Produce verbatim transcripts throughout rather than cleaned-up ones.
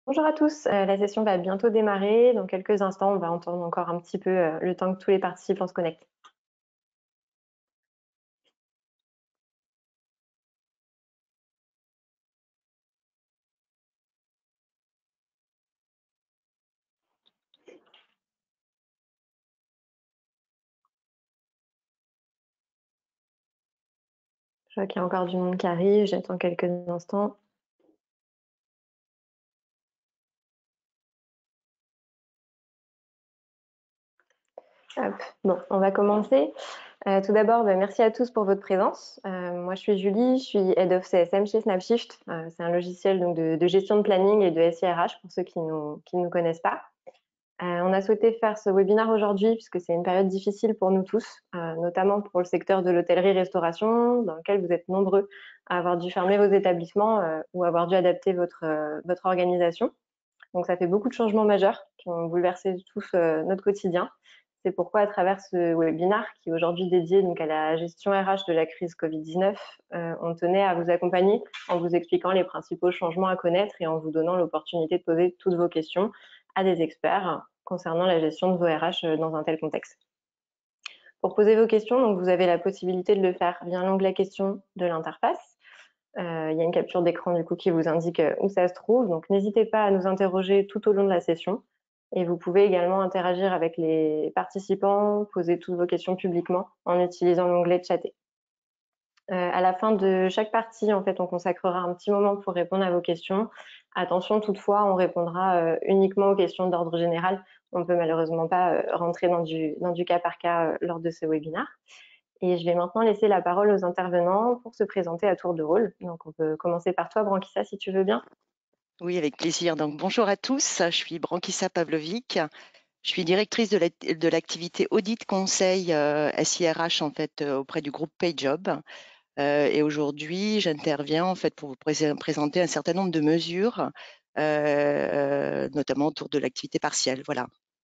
Bonjour à tous, euh, la session va bientôt démarrer. Dans quelques instants, on va entendre encore un petit peu euh, le temps que tous les participants se connectent. Je vois qu'il y a encore du monde qui arrive, j'attends quelques instants. Hop. Bon, on va commencer. Euh, tout d'abord, bah, merci à tous pour votre présence. Euh, moi, je suis Julie, je suis Head of C S M chez Snapshift. Euh, c'est un logiciel donc, de, de gestion de planning et de S I R H pour ceux qui nous, qui ne nous connaissent pas. Euh, on a souhaité faire ce webinaire aujourd'hui puisque c'est une période difficile pour nous tous, euh, notamment pour le secteur de l'hôtellerie-restauration, dans lequel vous êtes nombreux à avoir dû fermer vos établissements euh, ou avoir dû adapter votre, euh, votre organisation. Donc ça fait beaucoup de changements majeurs qui ont bouleversé tous euh, notre quotidien. C'est pourquoi à travers ce webinaire qui est aujourd'hui dédié donc, à la gestion R H de la crise Covid dix-neuf, euh, on tenait à vous accompagner en vous expliquant les principaux changements à connaître et en vous donnant l'opportunité de poser toutes vos questions à des experts concernant la gestion de vos R H dans un tel contexte. Pour poser vos questions, donc, vous avez la possibilité de le faire via l'onglet questions de l'interface. Euh, il y a une capture d'écran du coup qui vous indique où ça se trouve. Donc n'hésitez pas à nous interroger tout au long de la session. Et vous pouvez également interagir avec les participants, poser toutes vos questions publiquement en utilisant l'onglet chatter. Euh, à la fin de chaque partie, en fait, on consacrera un petit moment pour répondre à vos questions. Attention, toutefois, on répondra euh, uniquement aux questions d'ordre général. On ne peut malheureusement pas euh, rentrer dans du, dans du cas par cas euh, lors de ce webinaire. Et je vais maintenant laisser la parole aux intervenants pour se présenter à tour de rôle. Donc, on peut commencer par toi, Branquissa, si tu veux bien. Oui, avec plaisir. Donc, bonjour à tous. Je suis Branquissa Pavlovic. Je suis directrice de l'activité audit conseil euh, S I R H en fait euh, auprès du groupe PayJob. Euh, et aujourd'hui, j'interviens en fait pour vous pré présenter un certain nombre de mesures, euh, notamment autour de l'activité partielle. Voilà.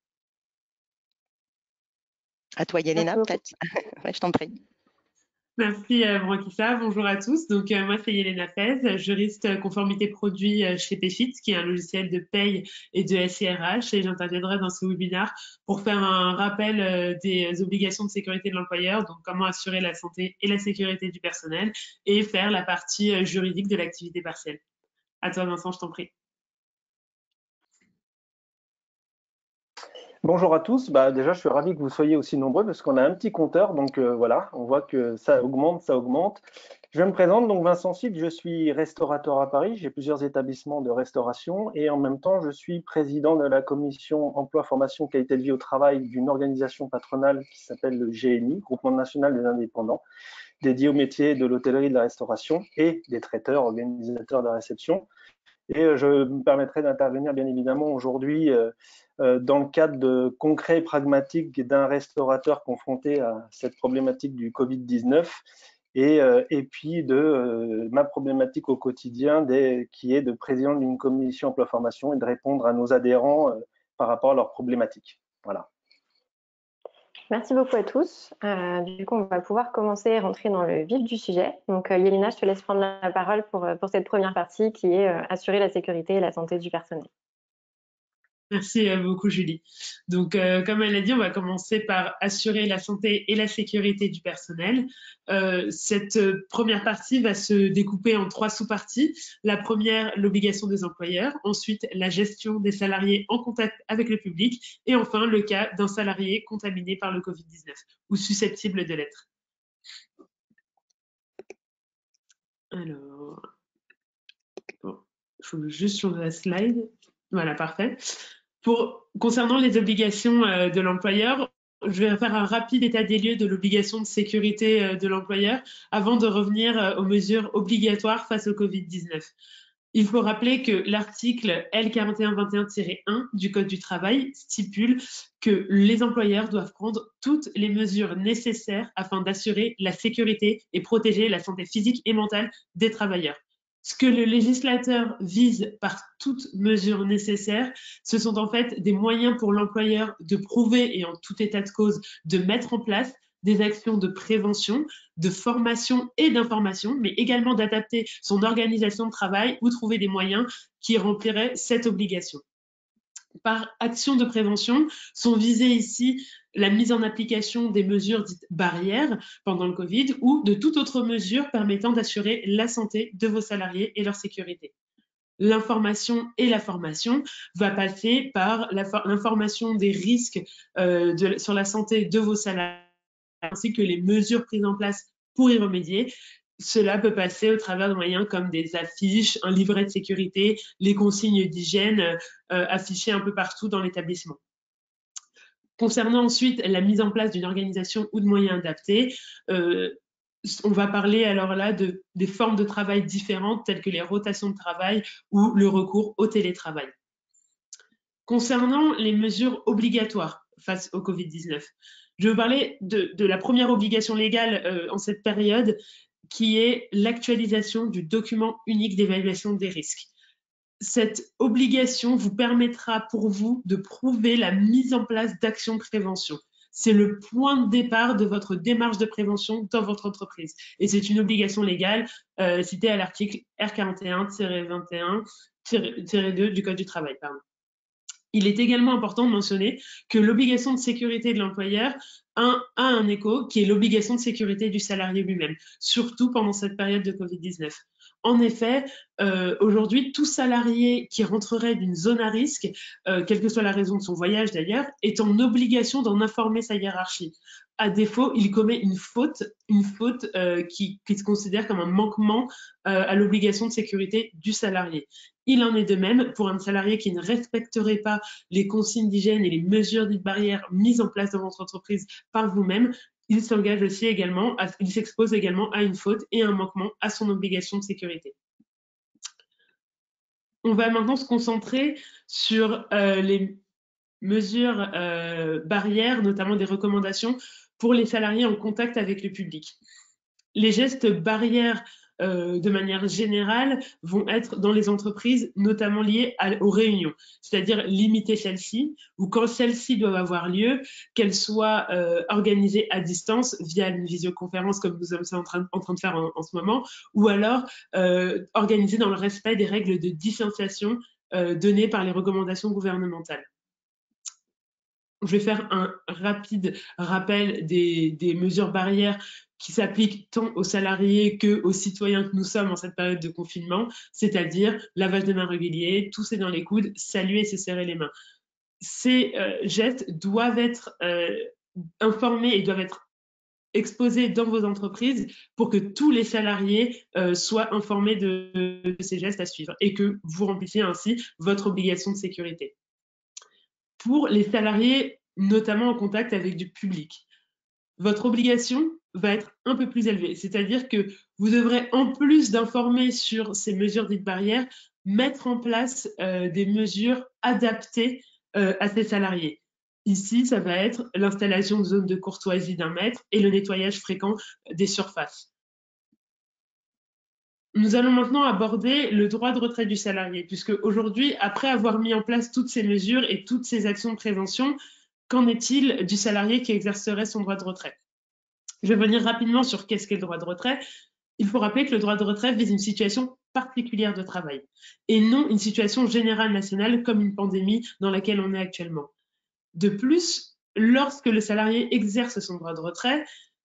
À toi, Yelena, peut-être. Ouais, je t'en prie. Merci euh, Branquissa, bonjour à tous. Donc euh, moi c'est Yelena Fez, juriste conformité produit euh, chez Payfit, qui est un logiciel de paye et de S I R H, et j'interviendrai dans ce webinaire pour faire un rappel euh, des obligations de sécurité de l'employeur, donc comment assurer la santé et la sécurité du personnel, et faire la partie euh, juridique de l'activité partielle. À toi Vincent, je t'en prie. Bonjour à tous, bah, déjà je suis ravi que vous soyez aussi nombreux parce qu'on a un petit compteur, donc euh, voilà, on voit que ça augmente, ça augmente. Je me présente, donc Vincent Cid, je suis restaurateur à Paris, j'ai plusieurs établissements de restauration et en même temps je suis président de la commission emploi, formation, qualité de vie au travail d'une organisation patronale qui s'appelle le G N I, Groupement national des indépendants, dédié au métier de l'hôtellerie et de la restauration et des traiteurs, organisateurs de réception. Et je me permettrai d'intervenir bien évidemment aujourd'hui euh, euh, dans le cadre de concret et pragmatique d'un restaurateur confronté à cette problématique du Covid dix-neuf et, euh, et puis de euh, ma problématique au quotidien des, qui est de président d'une commission emploi-formation et de répondre à nos adhérents euh, par rapport à leurs problématiques. Voilà. Merci beaucoup à tous. Euh, du coup, on va pouvoir commencer et rentrer dans le vif du sujet. Donc, euh, Yelena, je te laisse prendre la parole pour, pour cette première partie qui est euh, assurer la sécurité et la santé du personnel. Merci beaucoup Julie. Donc euh, comme elle l'a dit, on va commencer par assurer la santé et la sécurité du personnel. Euh, cette première partie va se découper en trois sous-parties. La première, l'obligation des employeurs. Ensuite, la gestion des salariés en contact avec le public. Et enfin, le cas d'un salarié contaminé par le Covid dix-neuf ou susceptible de l'être. Alors, bon, il faut juste changer la slide. Voilà, parfait. Pour, concernant les obligations euh, de l'employeur, je vais faire un rapide état des lieux de l'obligation de sécurité euh, de l'employeur avant de revenir euh, aux mesures obligatoires face au Covid dix-neuf. Il faut rappeler que l'article L quarante et un vingt et un tiret un du Code du travail stipule que les employeurs doivent prendre toutes les mesures nécessaires afin d'assurer la sécurité et protéger la santé physique et mentale des travailleurs. Ce que le législateur vise par toute mesure nécessaire, ce sont en fait des moyens pour l'employeur de prouver et en tout état de cause de mettre en place des actions de prévention, de formation et d'information, mais également d'adapter son organisation de travail ou trouver des moyens qui rempliraient cette obligation. Par action de prévention sont visées ici la mise en application des mesures dites barrières pendant le Covid ou de toute autre mesure permettant d'assurer la santé de vos salariés et leur sécurité. L'information et la formation va passer par l'information des risques euh, de, sur la santé de vos salariés ainsi que les mesures prises en place pour y remédier. Cela peut passer au travers de moyens comme des affiches, un livret de sécurité, les consignes d'hygiène euh, affichées un peu partout dans l'établissement. Concernant ensuite la mise en place d'une organisation ou de moyens adaptés, euh, on va parler alors là de, des formes de travail différentes telles que les rotations de travail ou le recours au télétravail. Concernant les mesures obligatoires face au Covid dix-neuf, je vais vous parler de, de la première obligation légale euh, en cette période qui est l'actualisation du document unique d'évaluation des risques. Cette obligation vous permettra pour vous de prouver la mise en place d'actions de prévention. C'est le point de départ de votre démarche de prévention dans votre entreprise. Et c'est une obligation légale euh, citée à l'article R quarante et un vingt et un deux du Code du travail. Pardon. Il est également important de mentionner que l'obligation de sécurité de l'employeur a un écho qui est l'obligation de sécurité du salarié lui-même, surtout pendant cette période de Covid dix-neuf. En effet, euh, aujourd'hui, tout salarié qui rentrerait d'une zone à risque, euh, quelle que soit la raison de son voyage d'ailleurs, est en obligation d'en informer sa hiérarchie. À défaut, il commet une faute, une faute euh, qui, qui se considère comme un manquement euh, à l'obligation de sécurité du salarié. Il en est de même pour un salarié qui ne respecterait pas les consignes d'hygiène et les mesures dites barrières mises en place dans votre entreprise par vous-même. Il s'engage aussi également, à, il s'expose également à une faute et un manquement à son obligation de sécurité. On va maintenant se concentrer sur euh, les mesures euh, barrières, notamment des recommandations pour les salariés en contact avec le public. Les gestes barrières euh, de manière générale vont être dans les entreprises notamment liés à, aux réunions, c'est-à-dire limiter celles-ci ou quand celles-ci doivent avoir lieu, qu'elles soient euh, organisées à distance via une visioconférence comme nous sommes en train, en train de faire en, en ce moment, ou alors euh, organisées dans le respect des règles de distanciation euh, données par les recommandations gouvernementales. Je vais faire un rapide rappel des, des mesures barrières qui s'appliquent tant aux salariés qu'aux citoyens que nous sommes en cette période de confinement, c'est-à-dire lavage de mains régulier, tousser dans les coudes, saluer et se serrer les mains. Ces euh, gestes doivent être euh, informés et doivent être exposés dans vos entreprises pour que tous les salariés euh, soient informés de, de ces gestes à suivre et que vous remplissiez ainsi votre obligation de sécurité. Pour les salariés, notamment en contact avec du public, votre obligation va être un peu plus élevée. C'est-à-dire que vous devrez, en plus d'informer sur ces mesures dites barrières, mettre en place euh, des mesures adaptées euh, à ces salariés. Ici, ça va être l'installation de zones de courtoisie d'un mètre et le nettoyage fréquent des surfaces. Nous allons maintenant aborder le droit de retrait du salarié, puisque aujourd'hui, après avoir mis en place toutes ces mesures et toutes ces actions de prévention, qu'en est-il du salarié qui exercerait son droit de retrait? Je vais venir rapidement sur qu'est-ce qu'est le droit de retrait. Il faut rappeler que le droit de retrait vise une situation particulière de travail et non une situation générale nationale comme une pandémie dans laquelle on est actuellement. De plus, lorsque le salarié exerce son droit de retrait,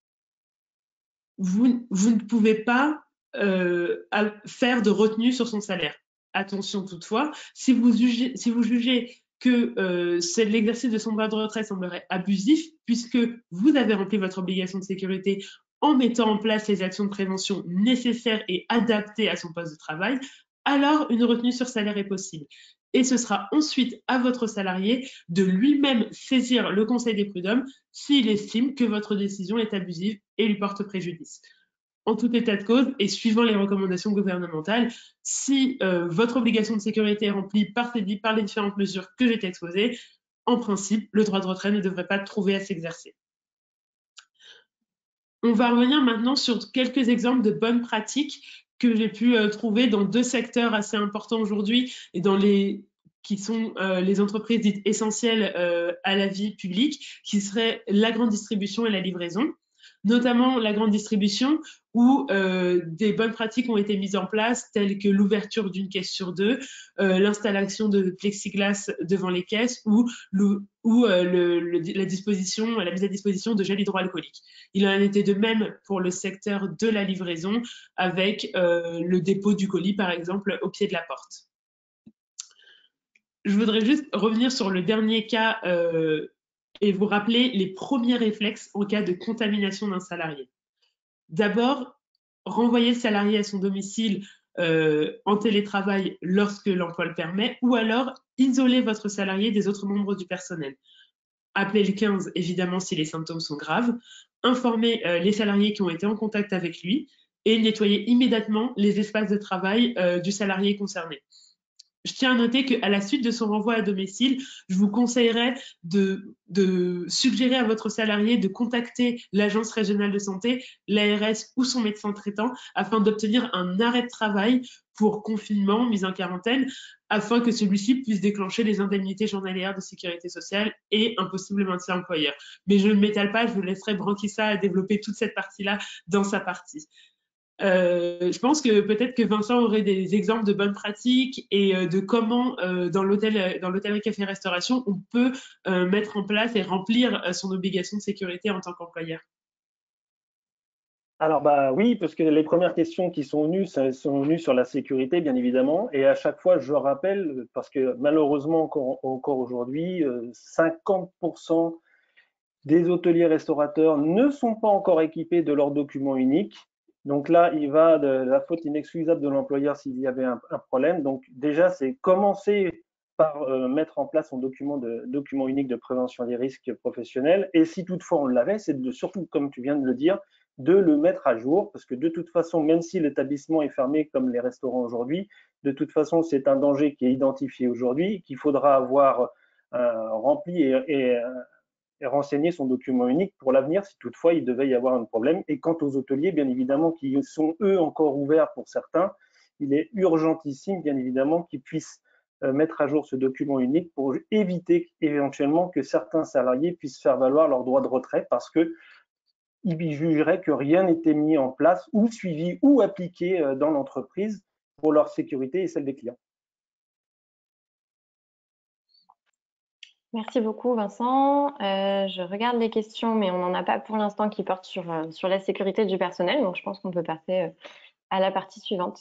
vous, vous ne pouvez pas euh, faire de retenue sur son salaire. Attention toutefois, si vous jugez, si vous jugez que euh, l'exercice de son droit de retrait semblerait abusif, puisque vous avez rempli votre obligation de sécurité en mettant en place les actions de prévention nécessaires et adaptées à son poste de travail, alors une retenue sur salaire est possible. Et ce sera ensuite à votre salarié de lui-même saisir le Conseil des prud'hommes s'il estime que votre décision est abusive et lui porte préjudice. En tout état de cause et suivant les recommandations gouvernementales, si euh, votre obligation de sécurité est remplie par, ces, par les différentes mesures que j'ai exposées, en principe, le droit de retrait ne devrait pas trouver à s'exercer. On va revenir maintenant sur quelques exemples de bonnes pratiques que j'ai pu euh, trouver dans deux secteurs assez importants aujourd'hui et dans les qui sont euh, les entreprises dites essentielles euh, à la vie publique, qui seraient la grande distribution et la livraison. notamment la grande distribution, où euh, des bonnes pratiques ont été mises en place, telles que l'ouverture d'une caisse sur deux, euh, l'installation de plexiglas devant les caisses ou, le, ou euh, le, le, la, disposition, la mise à disposition de gel hydroalcoolique. Il en a été de même pour le secteur de la livraison, avec euh, le dépôt du colis, par exemple, au pied de la porte. Je voudrais juste revenir sur le dernier cas euh, et vous rappeler les premiers réflexes en cas de contamination d'un salarié. D'abord, renvoyer le salarié à son domicile euh, en télétravail lorsque l'emploi le permet, ou alors isoler votre salarié des autres membres du personnel. Appelez le quinze, évidemment, si les symptômes sont graves. Informer euh, les salariés qui ont été en contact avec lui et nettoyer immédiatement les espaces de travail euh, du salarié concerné. Je tiens à noter qu'à la suite de son renvoi à domicile, je vous conseillerais de, de suggérer à votre salarié de contacter l'agence régionale de santé, l'A R S ou son médecin traitant afin d'obtenir un arrêt de travail pour confinement, mise en quarantaine, afin que celui-ci puisse déclencher les indemnités journalières de sécurité sociale et un possible maintien employeur. Mais je ne m'étale pas, je vous laisserai Branquissa développer toute cette partie-là dans sa partie. Euh, je pense que peut-être que Vincent aurait des exemples de bonnes pratiques et euh, de comment euh, dans l'hôtel, dans l'hôtellerie café restauration, on peut euh, mettre en place et remplir euh, son obligation de sécurité en tant qu'employeur. Alors bah oui, parce que les premières questions qui sont venues sont venues sur la sécurité, bien évidemment, et à chaque fois je rappelle, parce que malheureusement encore, encore aujourd'hui, cinquante pour cent des hôteliers restaurateurs ne sont pas encore équipés de leur document unique. Donc là, il va de la faute inexcusable de l'employeur s'il y avait un, un problème. Donc déjà, c'est commencer par euh, mettre en place son document, de, document unique de prévention des risques professionnels. Et si toutefois on l'avait, c'est de surtout, comme tu viens de le dire, de le mettre à jour, parce que de toute façon, même si l'établissement est fermé comme les restaurants aujourd'hui, de toute façon, c'est un danger qui est identifié aujourd'hui, qu'il faudra avoir euh, rempli et, et et renseigner son document unique pour l'avenir si toutefois il devait y avoir un problème. Et quant aux hôteliers, bien évidemment, qui sont eux encore ouverts pour certains, il est urgentissime, bien évidemment, qu'ils puissent mettre à jour ce document unique pour éviter éventuellement que certains salariés puissent faire valoir leur droit de retrait parce qu'ils jugeraient que rien n'était mis en place ou suivi ou appliqué dans l'entreprise pour leur sécurité et celle des clients. Merci beaucoup, Vincent. Euh, je regarde les questions, mais on n'en a pas pour l'instant qui portent sur, euh, sur la sécurité du personnel. Donc, je pense qu'on peut passer euh, à la partie suivante.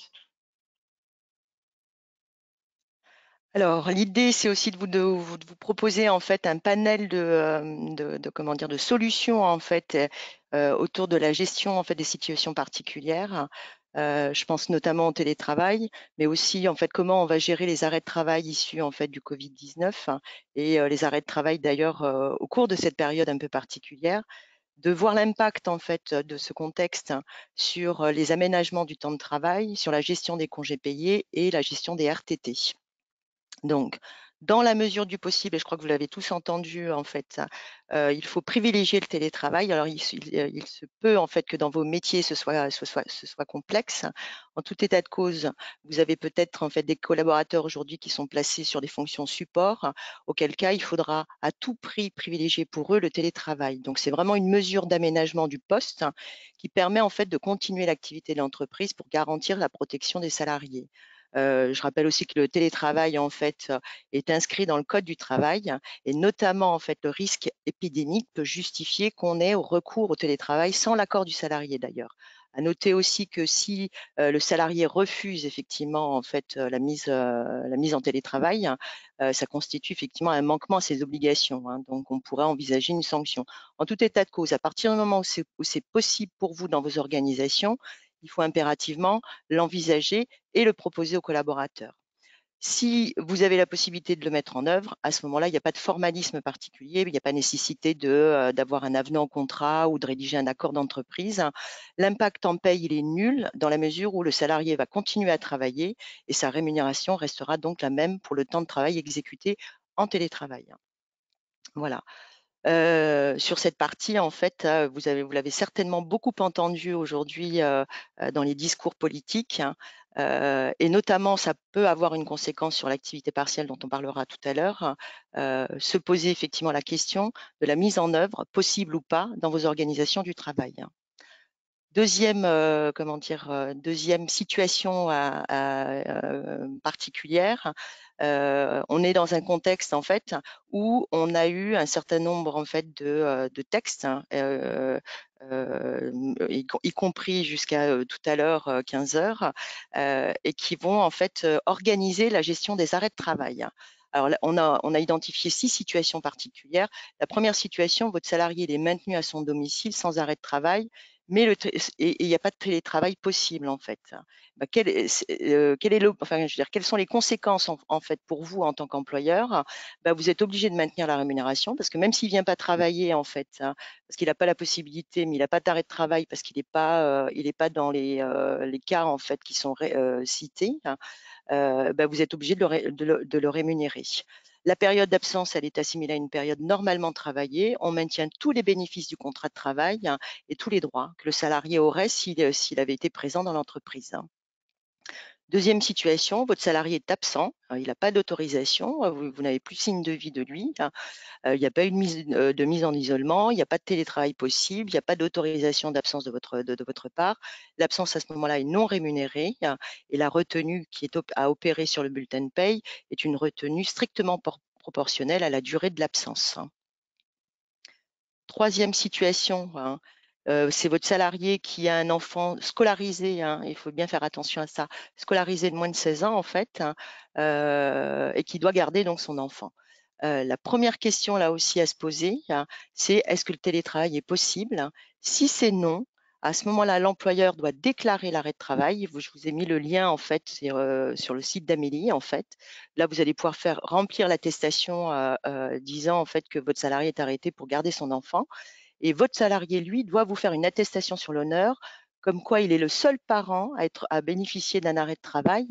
Alors, l'idée, c'est aussi de vous, de, vous, de vous proposer en fait un panel de, de, de comment dire, de solutions en fait euh, autour de la gestion en fait des situations particulières. Euh, je pense notamment au télétravail, mais aussi en fait comment on va gérer les arrêts de travail issus en fait du Covid dix-neuf et euh, les arrêts de travail d'ailleurs euh, au cours de cette période un peu particulière, de voir l'impact en fait de ce contexte sur les aménagements du temps de travail, sur la gestion des congés payés et la gestion des R T T. Donc, dans la mesure du possible, et je crois que vous l'avez tous entendu, en fait, euh, il faut privilégier le télétravail. Alors, il, il, il se peut en fait que dans vos métiers, ce soit, ce soit, ce soit complexe. En tout état de cause, vous avez peut-être en fait des collaborateurs aujourd'hui qui sont placés sur des fonctions support, auquel cas il faudra à tout prix privilégier pour eux le télétravail. Donc, c'est vraiment une mesure d'aménagement du poste qui permet en fait de continuer l'activité de l'entreprise pour garantir la protection des salariés. Euh, je rappelle aussi que le télétravail en fait est inscrit dans le code du travail et notamment en fait le risque épidémique peut justifier qu'on ait au recours au télétravail sans l'accord du salarié d'ailleurs. À noter aussi que si euh, le salarié refuse effectivement en fait la mise euh, la mise en télétravail, euh, ça constitue effectivement un manquement à ses obligations. Hein, donc on pourrait envisager une sanction. En tout état de cause, à partir du moment où c'est possible pour vous dans vos organisations, il faut impérativement l'envisager et le proposer aux collaborateurs. Si vous avez la possibilité de le mettre en œuvre, à ce moment-là, il n'y a pas de formalisme particulier, il n'y a pas nécessité de, euh, d'avoir un avenant au contrat ou de rédiger un accord d'entreprise. L'impact en paye, il est nul dans la mesure où le salarié va continuer à travailler et sa rémunération restera donc la même pour le temps de travail exécuté en télétravail. Voilà. Euh, sur cette partie, en fait, euh, vous avez, vous l'avez certainement beaucoup entendu aujourd'hui euh, euh, dans les discours politiques, hein, euh, et notamment, ça peut avoir une conséquence sur l'activité partielle dont on parlera tout à l'heure, euh, se poser effectivement la question de la mise en œuvre, possible ou pas, dans vos organisations du travail. Deuxième, euh, comment dire, euh, deuxième situation à, à, euh, particulière, euh, on est dans un contexte en fait où on a eu un certain nombre en fait de, euh, de textes, hein, euh, euh, y, y compris jusqu'à euh, tout à l'heure euh, quinze heures, euh, et qui vont en fait euh, organiser la gestion des arrêts de travail. Alors là, on a, on a identifié six situations particulières. La première situation, votre salarié il est maintenu à son domicile sans arrêt de travail, mais le et il n'y a pas de télétravail possible en fait. Bah, quel est, euh, quel est le, enfin, je veux dire, quelles sont les conséquences en, en fait pour vous en tant qu'employeur? Bah, vous êtes obligé de maintenir la rémunération parce que même s'il vient pas travailler en fait, hein, parce qu'il n'a pas la possibilité, mais il n'a pas d'arrêt de travail parce qu'il n'est pas, euh, il est pas dans les, euh, les cas en fait qui sont ré, euh, cités, hein, euh, bah, vous êtes obligé de le, de, le, de le rémunérer. La période d'absence, elle est assimilée à une période normalement travaillée. On maintient tous les bénéfices du contrat de travail, hein, et tous les droits que le salarié aurait s'il s'il avait été présent dans l'entreprise. Deuxième situation, votre salarié est absent, il n'a pas d'autorisation, vous, vous n'avez plus signe de vie de lui, hein, il n'y a pas eu de mise, de mise en isolement, il n'y a pas de télétravail possible, il n'y a pas d'autorisation d'absence de votre, de, de votre part. L'absence à ce moment-là est non rémunérée, hein, et la retenue qui est op à opérer sur le bulletin de paye est une retenue strictement proportionnelle à la durée de l'absence. Troisième situation, hein, euh, c'est votre salarié qui a un enfant scolarisé, hein, il faut bien faire attention à ça, scolarisé de moins de seize ans en fait, hein, euh, et qui doit garder donc son enfant. Euh, la première question là aussi à se poser, hein, c'est est-ce que le télétravail est possible? Si c'est non, à ce moment-là, l'employeur doit déclarer l'arrêt de travail. Je vous ai mis le lien en fait sur, euh, sur le site d'Amélie en fait. Là, vous allez pouvoir faire remplir l'attestation euh, euh, disant en fait que votre salarié est arrêté pour garder son enfant. Et votre salarié, lui, doit vous faire une attestation sur l'honneur, comme quoi il est le seul parent à, être, à bénéficier d'un arrêt de travail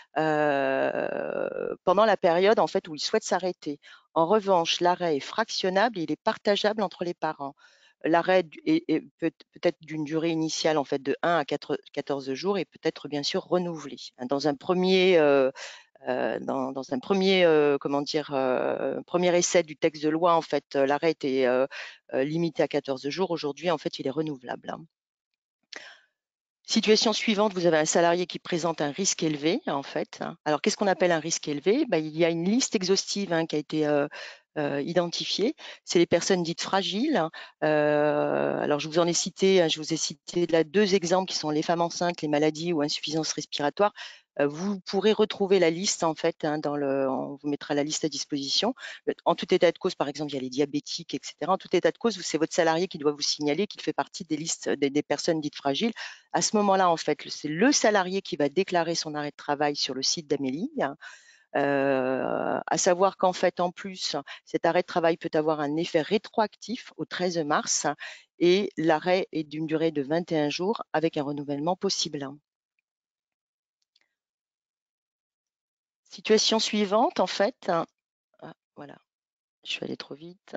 euh, pendant la période en fait où il souhaite s'arrêter. En revanche, l'arrêt est fractionnable et il est partageable entre les parents. L'arrêt est, est peut, peut-être d'une durée initiale en fait de un à quatorze jours et peut-être bien sûr renouvelé. Dans un premier euh, euh, dans, dans un premier, euh, comment dire, euh, premier essai du texte de loi, en fait, l'arrêt était euh, euh, limité à quatorze jours. Aujourd'hui, en fait, il est renouvelable. Hein. Situation suivante, vous avez un salarié qui présente un risque élevé, en fait. Alors, qu'est-ce qu'on appelle un risque élevé? Ben, il y a une liste exhaustive hein, qui a été euh, euh, identifiée. C'est les personnes dites fragiles. Euh, alors, je vous en ai cité, je vous ai cité là deux exemples qui sont les femmes enceintes, les maladies ou insuffisances respiratoires. Euh, vous pourrez retrouver la liste, en fait, hein, dans le, on vous mettra la liste à disposition. En tout état de cause, par exemple, il y a les diabétiques, et cetera. En tout état de cause, c'est votre salarié qui doit vous signaler qu'il fait partie des listes des, des personnes dites fragiles. À ce moment-là, en fait, c'est le salarié qui va déclarer son arrêt de travail sur le site d'Amélie. Euh, à savoir qu'en fait, en plus, cet arrêt de travail peut avoir un effet rétroactif au treize mars et l'arrêt est d'une durée de vingt et un jours avec un renouvellement possible. Situation suivante, en fait, ah, voilà, je suis allée trop vite.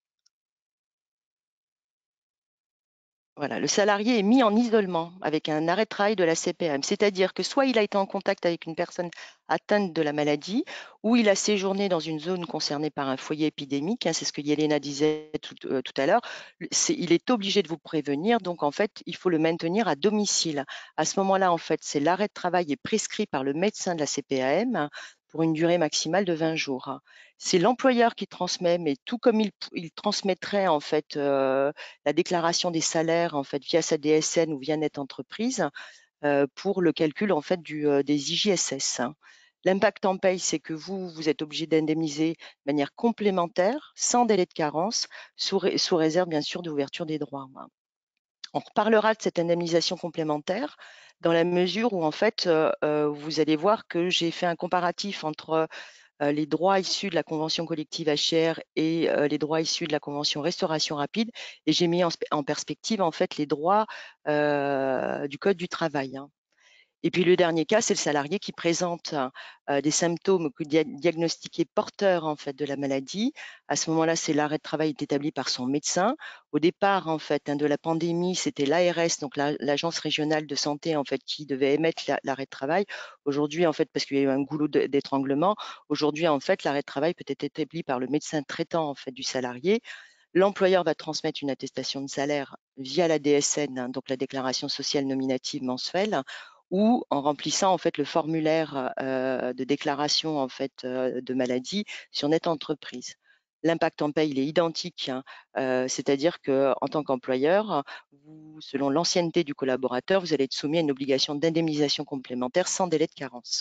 Voilà, le salarié est mis en isolement avec un arrêt de travail de la C P M, c'est-à-dire que soit il a été en contact avec une personne atteinte de la maladie, ou il a séjourné dans une zone concernée par un foyer épidémique, hein, c'est ce que Yelena disait tout, euh, tout à l'heure, il est obligé de vous prévenir, donc en fait, il faut le maintenir à domicile. À ce moment-là, en fait, c'est l'arrêt de travail est prescrit par le médecin de la C P A M pour une durée maximale de vingt jours. C'est l'employeur qui transmet, mais tout comme il, il transmettrait en fait euh, la déclaration des salaires en fait via sa D S N ou via Net Entreprise euh, pour le calcul en fait du, euh, des I J S S. Hein. L'impact en paye, c'est que vous, vous êtes obligé d'indemniser de manière complémentaire, sans délai de carence, sous, ré, sous réserve bien sûr d'ouverture des droits. Hein. On reparlera de cette indemnisation complémentaire dans la mesure où en fait euh, euh, vous allez voir que j'ai fait un comparatif entre euh, les droits issus de la convention collective H R et euh, les droits issus de la convention restauration rapide, et j'ai mis en, en perspective en fait les droits euh, du code du travail. Hein. Et puis le dernier cas, c'est le salarié qui présente euh, des symptômes dia diagnostiqués porteurs en fait de la maladie. À ce moment-là, c'est l'arrêt de travail est établi par son médecin. Au départ, en fait, hein, de la pandémie, c'était l'A R S, donc l'agence régionale de santé, en fait, qui devait émettre l'arrêt de travail. Aujourd'hui, en fait, parce qu'il y a eu un goulot d'étranglement, aujourd'hui, en fait, l'arrêt de travail peut être établi par le médecin traitant en fait du salarié. L'employeur va transmettre une attestation de salaire via la D S N, hein, donc la déclaration sociale nominative mensuelle, ou en remplissant en fait le formulaire euh, de déclaration en fait euh, de maladie sur Net Entreprise. L'impact en paie, il est identique, hein, euh, c'est-à-dire que en tant qu'employeur, vous, selon l'ancienneté du collaborateur, vous allez être soumis à une obligation d'indemnisation complémentaire sans délai de carence.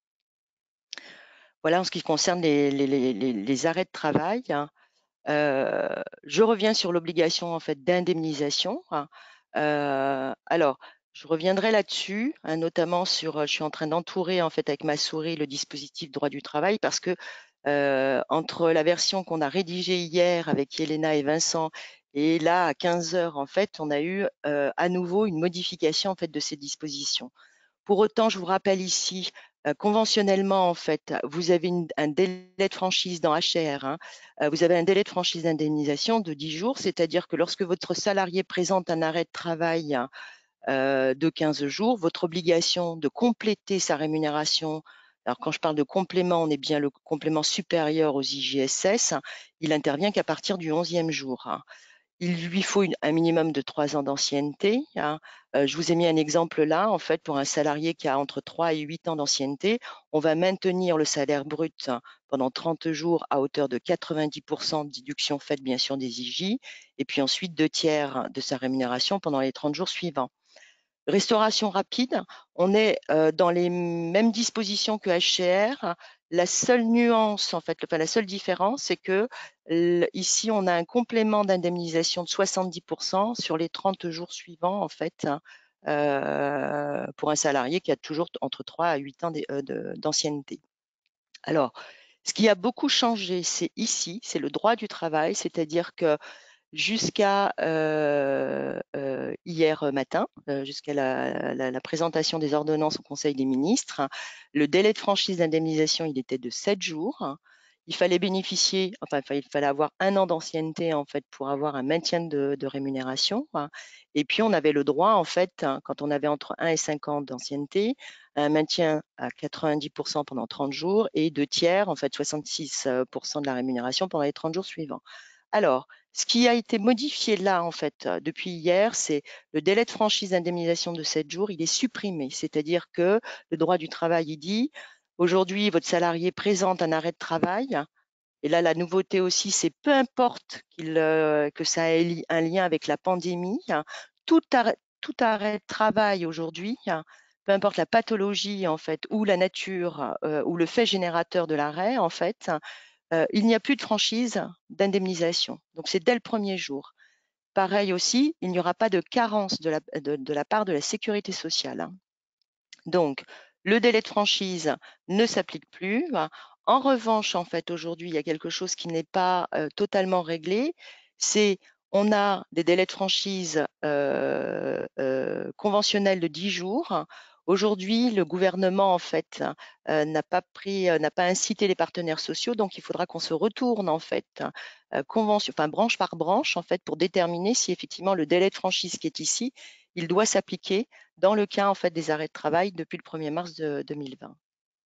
Voilà en ce qui concerne les, les, les, les arrêts de travail. Hein. Euh, je reviens sur l'obligation en fait d'indemnisation. Hein. Euh, alors, je reviendrai là-dessus, hein, notamment sur. Je suis en train d'entourer en fait avec ma souris le dispositif droit du travail parce que euh, entre la version qu'on a rédigée hier avec Yelena et Vincent et là à quinze heures en fait, on a eu euh, à nouveau une modification en fait de ces dispositions. Pour autant, je vous rappelle ici, euh, conventionnellement, en fait, vous avez une, un délai de franchise dans H R, hein, euh, vous avez un délai de franchise d'indemnisation de dix jours, c'est-à-dire que lorsque votre salarié présente un arrêt de travail euh, de quinze jours, votre obligation de compléter sa rémunération, alors quand je parle de complément, on est bien le complément supérieur aux I J S S, hein, il intervient qu'à partir du onzième jour. Hein. Il lui faut une, un minimum de trois ans d'ancienneté. Hein. Euh, je vous ai mis un exemple là, en fait, pour un salarié qui a entre trois et huit ans d'ancienneté, on va maintenir le salaire brut pendant trente jours à hauteur de quatre-vingt-dix pour cent de déduction faite bien sûr des I J, et puis ensuite deux tiers de sa rémunération pendant les trente jours suivants. Restauration rapide, on est euh, dans les mêmes dispositions que H C R. La seule nuance, en fait, enfin, la seule différence, c'est que ici, on a un complément d'indemnisation de soixante-dix pour cent sur les trente jours suivants, en fait, hein, euh, pour un salarié qui a toujours entre trois à huit ans d'ancienneté. Alors, ce qui a beaucoup changé, c'est ici, c'est le droit du travail, c'est-à-dire que jusqu'à euh, euh, hier matin, euh, jusqu'à la, la, la présentation des ordonnances au Conseil des ministres, hein, le délai de franchise d'indemnisation, il était de sept jours. Hein. Il fallait bénéficier, enfin, il fallait avoir un an d'ancienneté en fait pour avoir un maintien de, de rémunération. Hein. Et puis on avait le droit en fait, hein, quand on avait entre un et cinq ans d'ancienneté, un maintien à quatre-vingt-dix pour cent pendant trente jours et deux tiers, en fait soixante-six pour cent de la rémunération pendant les trente jours suivants. Alors, ce qui a été modifié là, en fait, depuis hier, c'est le délai de franchise d'indemnisation de sept jours, il est supprimé. C'est-à-dire que le droit du travail, il dit, aujourd'hui, votre salarié présente un arrêt de travail. Et là, la nouveauté aussi, c'est peu importe qu'il, euh, que ça ait un lien avec la pandémie, hein, tout, arrêt, tout arrêt de travail aujourd'hui, hein, peu importe la pathologie, en fait, ou la nature, euh, ou le fait générateur de l'arrêt, en fait, Euh, il n'y a plus de franchise d'indemnisation. Donc, c'est dès le premier jour. Pareil aussi, il n'y aura pas de carence de la, de, de la part de la sécurité sociale. Hein. Donc, le délai de franchise ne s'applique plus. En revanche, en fait, aujourd'hui, il y a quelque chose qui n'est pas euh, totalement réglé. C'est on a des délais de franchise euh, euh, conventionnels de dix jours. Aujourd'hui, le gouvernement, en fait, euh, n'a pas pris, euh, n'a pas incité les partenaires sociaux, donc il faudra qu'on se retourne, en fait, euh, convention, enfin branche par branche, en fait, pour déterminer si effectivement le délai de franchise qui est ici, il doit s'appliquer dans le cas, en fait, des arrêts de travail depuis le premier mars de deux mille vingt.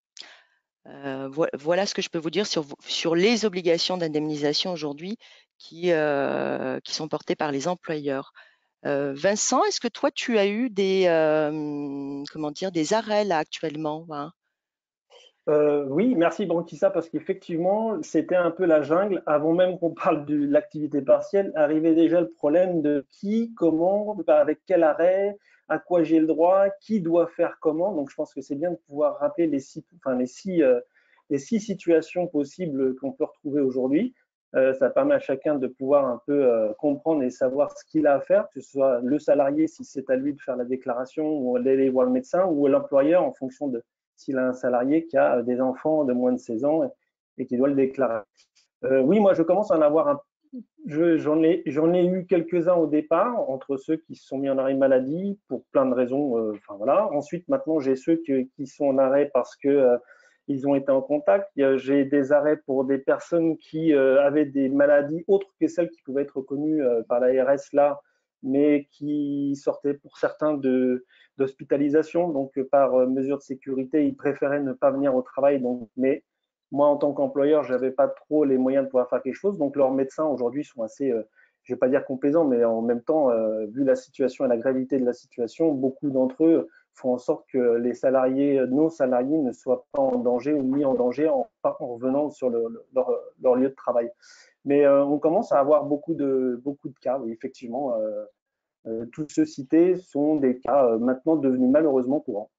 Euh, vo voilà ce que je peux vous dire sur, sur les obligations d'indemnisation aujourd'hui qui, euh, qui sont portées par les employeurs. Euh, Vincent, est-ce que toi, tu as eu des, euh, comment dire, des arrêts là actuellement? Hein? Euh, oui, merci Branquissa, parce qu'effectivement, c'était un peu la jungle. Avant même qu'on parle de l'activité partielle, arrivait déjà le problème de qui, comment, avec quel arrêt, à quoi j'ai le droit, qui doit faire comment. Donc, je pense que c'est bien de pouvoir rappeler les six, enfin, les six, euh, les six situations possibles qu'on peut retrouver aujourd'hui. Euh, ça permet à chacun de pouvoir un peu euh, comprendre et savoir ce qu'il a à faire, que ce soit le salarié, si c'est à lui de faire la déclaration, ou d'aller voir le médecin, ou l'employeur en fonction de s'il a un salarié qui a des enfants de moins de seize ans et qui doit le déclarer. Euh, oui, moi, je commence à en avoir un, Je- J'en ai, j'en ai eu quelques-uns au départ, entre ceux qui se sont mis en arrêt maladie pour plein de raisons. euh, Enfin voilà. Ensuite, maintenant, j'ai ceux qui, qui sont en arrêt parce que euh, ils ont été en contact. Il y a- J'ai des arrêts pour des personnes qui euh, avaient des maladies autres que celles qui pouvaient être reconnues euh, par l'A R S là, mais qui sortaient pour certains de d'hospitalisation. Donc, euh, par euh, mesure de sécurité, ils préféraient ne pas venir au travail. Donc, mais moi, en tant qu'employeur, je n'avais pas trop les moyens de pouvoir faire quelque chose. Donc, leurs médecins aujourd'hui sont assez, euh, je ne vais pas dire complaisants, mais en même temps, euh, vu la situation et la gravité de la situation, beaucoup d'entre eux font en sorte que les salariés, nos salariés, ne soient pas en danger ou mis en danger en, en revenant sur le, le, leur, leur, lieu de travail. Mais euh, on commence à avoir beaucoup de, beaucoup de cas, oui, effectivement. Euh, euh, tous ceux cités sont des cas euh, maintenant devenus malheureusement courants.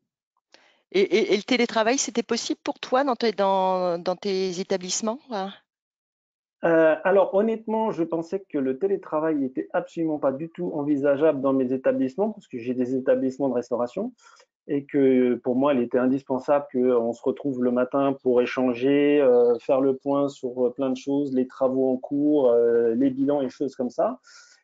Et, et- et le télétravail, c'était possible pour toi dans tes, dans, dans tes établissements? Hein? Euh, alors honnêtement, je pensais que le télétravail n'était absolument pas du tout envisageable dans mes établissements, parce que j'ai des établissements de restauration, et que pour moi, il était indispensable qu'on se retrouve le matin pour échanger, euh, faire le point sur euh, plein de choses, les travaux en cours, euh, les bilans et choses comme ça.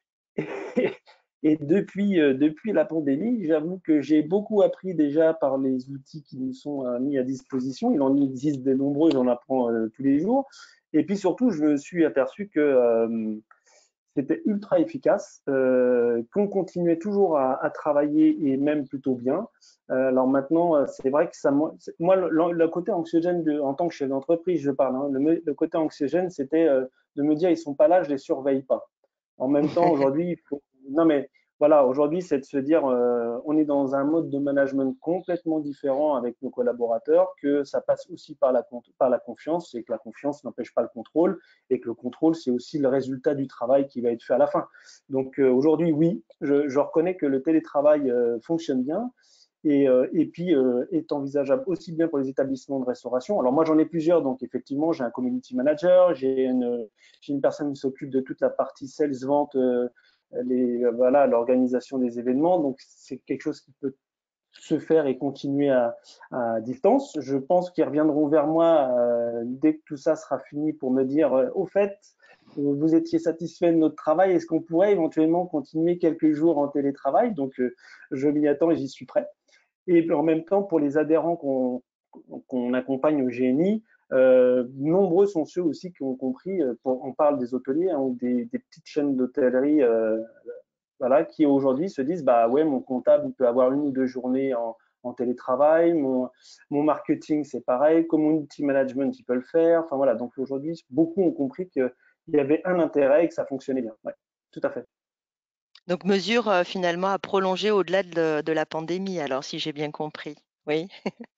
Et, et depuis, euh, depuis la pandémie, j'avoue que j'ai beaucoup appris déjà par les outils qui nous sont euh, mis à disposition. Il en existe de nombreux, j'en apprends euh, tous les jours. Et puis surtout, je me suis aperçu que euh, c'était ultra efficace, euh, qu'on continuait toujours à, à, travailler et même plutôt bien. Euh, alors maintenant, c'est vrai que ça, moi, le, le côté anxiogène de, en tant que chef d'entreprise, je parle, hein, le, le, côté anxiogène, c'était euh, de me dire ils sont pas là, je les surveille pas. En même temps, aujourd'hui, il faut... non mais voilà, aujourd'hui, c'est de se dire, euh, on est dans un mode de management complètement différent avec nos collaborateurs, que ça passe aussi par la, par la confiance, et que la confiance n'empêche pas le contrôle, et que le contrôle, c'est aussi le résultat du travail qui va être fait à la fin. Donc euh, aujourd'hui, oui, je, je, reconnais que le télétravail euh, fonctionne bien, et, euh, et puis euh, est envisageable aussi bien pour les établissements de restauration. Alors moi, j'en ai plusieurs, donc effectivement, j'ai un community manager, j'ai une, j'ai une personne qui s'occupe de toute la partie sales, vente, euh, les, voilà, l'organisation des événements. Donc, c'est quelque chose qui peut se faire et continuer à, à distance. Je pense qu'ils reviendront vers moi euh, dès que tout ça sera fini pour me dire, euh, au fait, vous étiez satisfait de notre travail, est-ce qu'on pourrait éventuellement continuer quelques jours en télétravail? Donc, euh, je m'y attends et j'y suis prêt. Et en même temps, pour les adhérents qu'on qu'on accompagne au G N I, euh, nombreux sont ceux aussi qui ont compris, euh, pour, on parle des hôteliers hein, ou des, des, petites chaînes d'hôtellerie euh, voilà, qui aujourd'hui se disent bah ouais, mon comptable il peut avoir une ou deux journées en, en télétravail, mon, mon marketing c'est pareil, community management il peut le faire. Enfin voilà, donc aujourd'hui beaucoup ont compris qu'il y avait un intérêt et que ça fonctionnait bien. Ouais, tout à fait. Donc mesure euh, finalement à prolonger au-delà de, de la pandémie, alors si j'ai bien compris. Oui.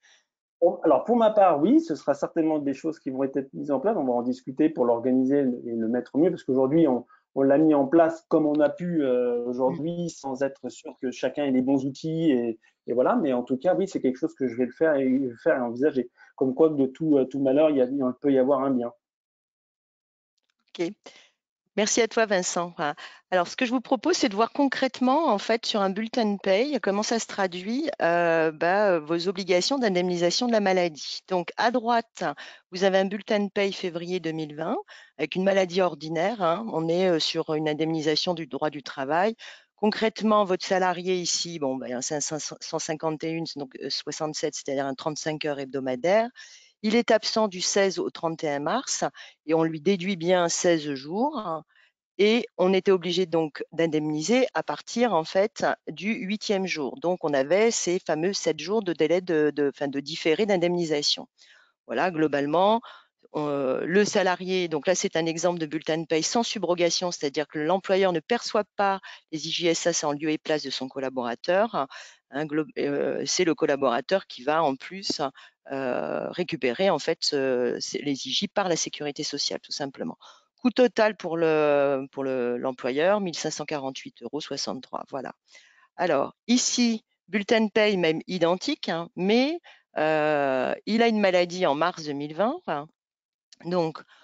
Alors pour ma part, oui, ce sera certainement des choses qui vont être mises en place. On va en discuter pour l'organiser et le mettre au mieux, parce qu'aujourd'hui, on, on l'a mis en place comme on a pu euh, aujourd'hui, sans être sûr que chacun ait les bons outils. Et, et voilà, mais en tout cas, oui, c'est quelque chose que je vais le faire et, faire et envisager. Comme quoi, de tout, tout malheur, il, y a, il peut y avoir un bien. Ok. Merci à toi, Vincent. Alors, ce que je vous propose, c'est de voir concrètement, en fait, sur un bulletin de paye, comment ça se traduit euh, bah, vos obligations d'indemnisation de la maladie. Donc, à droite, vous avez un bulletin de paye février deux mille vingt avec une maladie ordinaire. Hein. On est sur une indemnisation du droit du travail. Concrètement, votre salarié ici, bon, bah, c'est un cent cinquante et un, donc soixante-sept, c'est-à-dire un trente-cinq heures hebdomadaires. Il est absent du seize au trente et un mars et on lui déduit bien seize jours et on était obligé donc d'indemniser à partir en fait du huitième jour. Donc on avait ces fameux sept jours de délai de, de, enfin, de différé d'indemnisation. Voilà, globalement, euh, le salarié, donc là c'est un exemple de bulletin de paye sans subrogation, c'est-à-dire que l'employeur ne perçoit pas les I J S A en lieu et place de son collaborateur. Hein, euh, c'est le collaborateur qui va en plus euh, récupérer en fait euh, les I J par la sécurité sociale, tout simplement. Coût total pour le pour le, l'employeur, mille cinq cent quarante-huit euros soixante-trois. Voilà. Alors ici, bulletin de paye même identique, hein, mais euh, il a une maladie en mars deux mille vingt. Donc,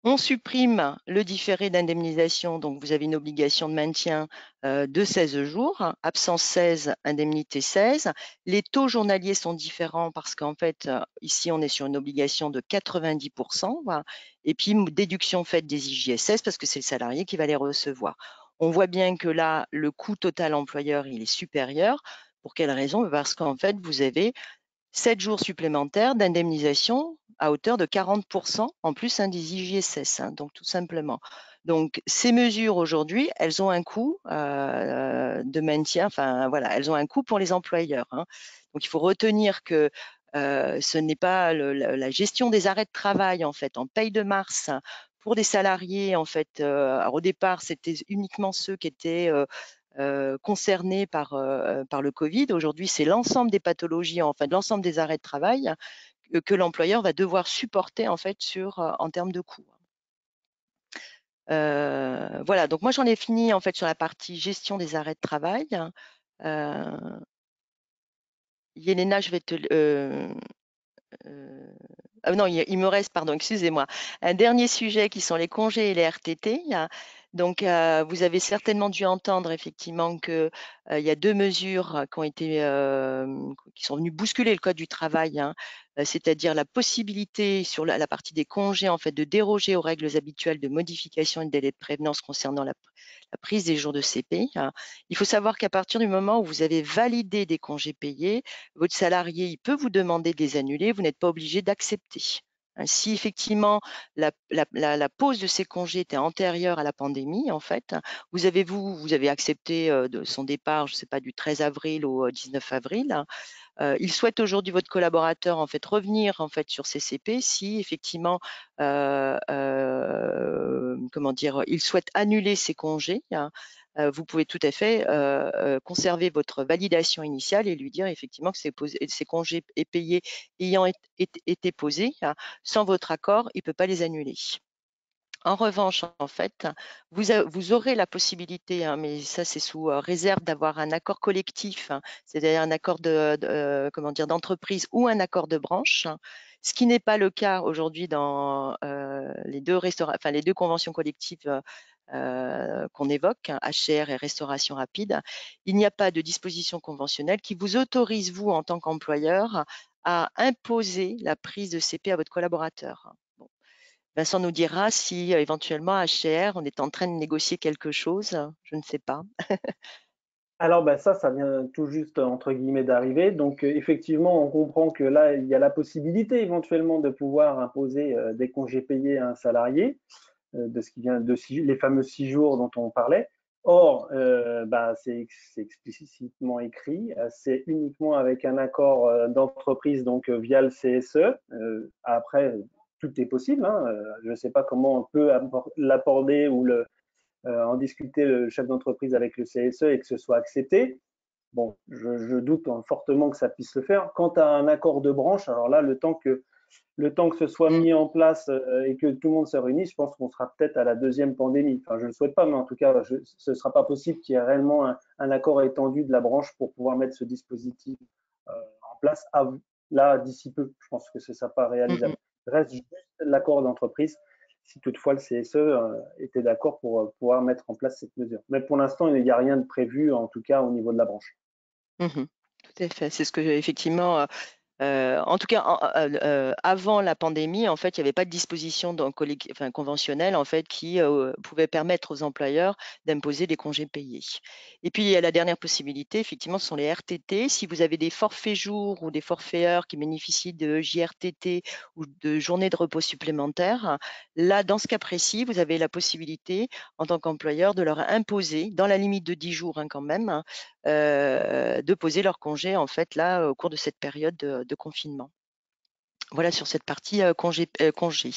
On supprime le différé d'indemnisation, donc vous avez une obligation de maintien euh, de seize jours, absence seize, indemnité seize. Les taux journaliers sont différents parce qu'en fait, euh, ici, on est sur une obligation de quatre-vingt-dix pour cent, voilà. Et puis déduction faite des I J S S parce que c'est le salarié qui va les recevoir. On voit bien que là, le coût total employeur, il est supérieur. Pour quelle raison? Parce qu'en fait, vous avez sept jours supplémentaires d'indemnisation à hauteur de quarante pour cent en plus hein, des I J S S, hein, donc tout simplement. Donc ces mesures aujourd'hui, elles ont un coût euh, de maintien, enfin voilà, elles ont un coût pour les employeurs. Hein. Donc il faut retenir que euh, ce n'est pas le, la, la gestion des arrêts de travail en fait en paye de mars pour des salariés en fait. Euh, alors au départ, c'était uniquement ceux qui étaient euh, Euh, concernés par, euh, par le Covid. Aujourd'hui, c'est l'ensemble des pathologies, enfin l'ensemble des arrêts de travail que, que l'employeur va devoir supporter en fait sur, euh, en termes de coûts. Euh, voilà, donc moi j'en ai fini en fait sur la partie gestion des arrêts de travail. Euh, Yelena, je vais te... Euh, euh, ah non, il, il me reste, pardon, excusez-moi, un dernier sujet qui sont les congés et les R T T. Donc, euh, vous avez certainement dû entendre effectivement qu'il euh, y a deux mesures qui ont été, euh, qui sont venues bousculer le code du travail, hein, euh, c'est-à-dire la possibilité sur la, la partie des congés en fait de déroger aux règles habituelles de modification et de délai de prévenance concernant la, la prise des jours de C P. Hein. Il faut savoir qu'à partir du moment où vous avez validé des congés payés, votre salarié il peut vous demander de les annuler, vous n'êtes pas obligé d'accepter. Si effectivement la, la, la, la pause de ces congés était antérieure à la pandémie, en fait, vous avez vous, vous avez accepté euh, de son départ, je ne sais pas, du treize avril au dix-neuf avril. Euh, il souhaite aujourd'hui votre collaborateur en fait revenir en fait sur ces C P si effectivement euh, euh, comment dire, il souhaite annuler ses congés. Hein, euh, vous pouvez tout à fait euh, conserver votre validation initiale et lui dire effectivement que ces, ces congés payés ayant été, été posés, hein, sans votre accord, il ne peut pas les annuler. En revanche, en fait, vous, a, vous aurez la possibilité, hein, mais ça c'est sous euh, réserve d'avoir un accord collectif, hein, c'est-à-dire un accord de, de euh, comment dire d'entreprise ou un accord de branche, hein, ce qui n'est pas le cas aujourd'hui dans euh, les deux restaurants, enfin les deux conventions collectives euh, qu'on évoque, hein, H R et restauration rapide. Il n'y a pas de disposition conventionnelle qui vous autorise vous en tant qu'employeur à imposer la prise de C P à votre collaborateur. Bon. Vincent nous dira si euh, éventuellement H R, on est en train de négocier quelque chose, je ne sais pas. Alors ben ça, ça vient tout juste entre guillemets d'arriver. Donc euh, effectivement, on comprend que là, il y a la possibilité éventuellement de pouvoir imposer euh, des congés payés à un salarié, euh, de ce qui vient de six, les fameux six jours dont on parlait. Or, euh, bah, c'est explicitement écrit, c'est uniquement avec un accord euh, d'entreprise, donc euh, via le C S E. Euh, après, tout est possible. Hein. Je ne sais pas comment on peut l'apporter ou le, euh, en discuter le chef d'entreprise avec le C S E et que ce soit accepté. Bon, je, je doute fortement que ça puisse le faire. Quant à un accord de branche, alors là, le temps que le temps que ce soit mis en place euh, et que tout le monde se réunisse, je pense qu'on sera peut-être à la deuxième pandémie. Enfin, je ne le souhaite pas, mais en tout cas, je, ce ne sera pas possible qu'il y ait réellement un, un, accord étendu de la branche pour pouvoir mettre ce dispositif euh, en place à, là d'ici peu. Je pense que ce ne sera pas réalisable. Mm-hmm. Reste juste l'accord d'entreprise, si toutefois le C S E euh, était d'accord pour euh, pouvoir mettre en place cette mesure. Mais pour l'instant, il n'y a rien de prévu, en tout cas au niveau de la branche. Mmh, tout à fait. C'est ce que effectivement. Euh, Euh, en tout cas, en, euh, euh, avant la pandémie, en fait, il n'y avait pas de disposition dans, enfin, conventionnelle en fait, qui euh, pouvait permettre aux employeurs d'imposer des congés payés. Et puis, il y a la dernière possibilité, effectivement, ce sont les R T T. Si vous avez des forfaits jours ou des forfaits heures qui bénéficient de J R T T ou de journées de repos supplémentaires, là, dans ce cas précis, vous avez la possibilité, en tant qu'employeur, de leur imposer, dans la limite de dix jours hein, quand même, hein, euh, de poser leur congé, en fait, là, au cours de cette période de, de confinement. Voilà sur cette partie euh, congé, euh, congé.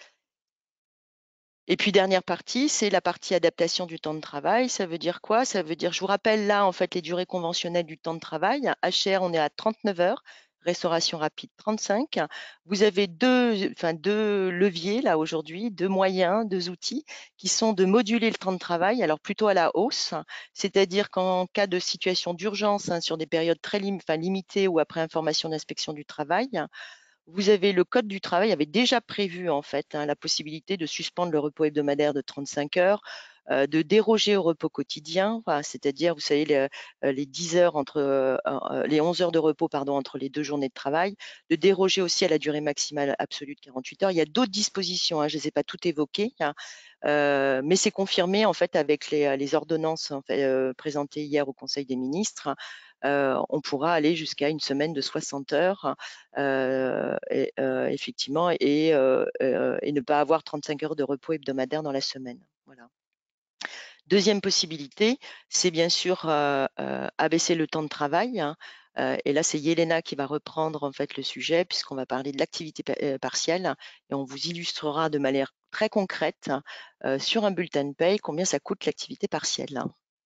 Et puis dernière partie, c'est la partie adaptation du temps de travail. Ça veut dire quoi? Ça veut dire, je vous rappelle là en fait les durées conventionnelles du temps de travail. H R, on est à trente-neuf heures. Restauration rapide, trente-cinq. Vous avez deux, enfin, deux leviers là aujourd'hui, deux moyens, deux outils qui sont de moduler le temps de travail, alors plutôt à la hausse, c'est-à-dire qu'en cas de situation d'urgence hein, sur des périodes très lim enfin, limitées ou après information d'inspection du travail, vous avez le Code du travail avait déjà prévu en fait hein, la possibilité de suspendre le repos hebdomadaire de trente-cinq heures, euh, de déroger au repos quotidien, voilà, c'est-à-dire vous savez les, les dix heures entre euh, les onze heures de repos pardon entre les deux journées de travail, de déroger aussi à la durée maximale absolue de quarante-huit heures. Il y a d'autres dispositions, hein, je ne les ai pas toutes évoquées, hein, euh, mais c'est confirmé en fait avec les, les ordonnances en fait, euh, présentées hier au Conseil des ministres. Euh, on pourra aller jusqu'à une semaine de soixante heures, euh, et, euh, effectivement, et, euh, euh, et ne pas avoir trente-cinq heures de repos hebdomadaire dans la semaine. Voilà. Deuxième possibilité, c'est bien sûr euh, euh, abaisser le temps de travail. Hein. Euh, et là, c'est Yelena qui va reprendre en fait le sujet puisqu'on va parler de l'activité euh, partielle et on vous illustrera de manière très concrète euh, sur un bulletin de paye combien ça coûte l'activité partielle.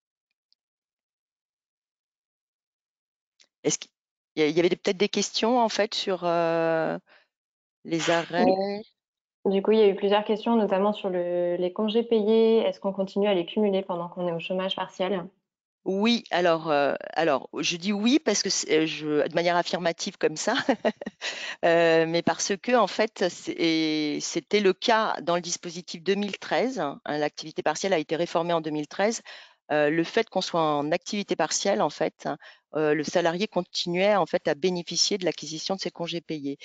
Est-ce qu'il y avait peut-être des questions en fait sur euh, les arrêts? Du coup, il y a eu plusieurs questions, notamment sur le, les congés payés. Est-ce qu'on continue à les cumuler pendant qu'on est au chômage partiel? Oui, alors, euh, alors je dis oui parce que je, de manière affirmative comme ça, euh, mais parce que en fait c'était le cas dans le dispositif deux mille treize. Hein, l'activité partielle a été réformée en deux mille treize. Euh, le fait qu'on soit en activité partielle, en fait, euh, le salarié continuait en fait à bénéficier de l'acquisition de ses congés payés.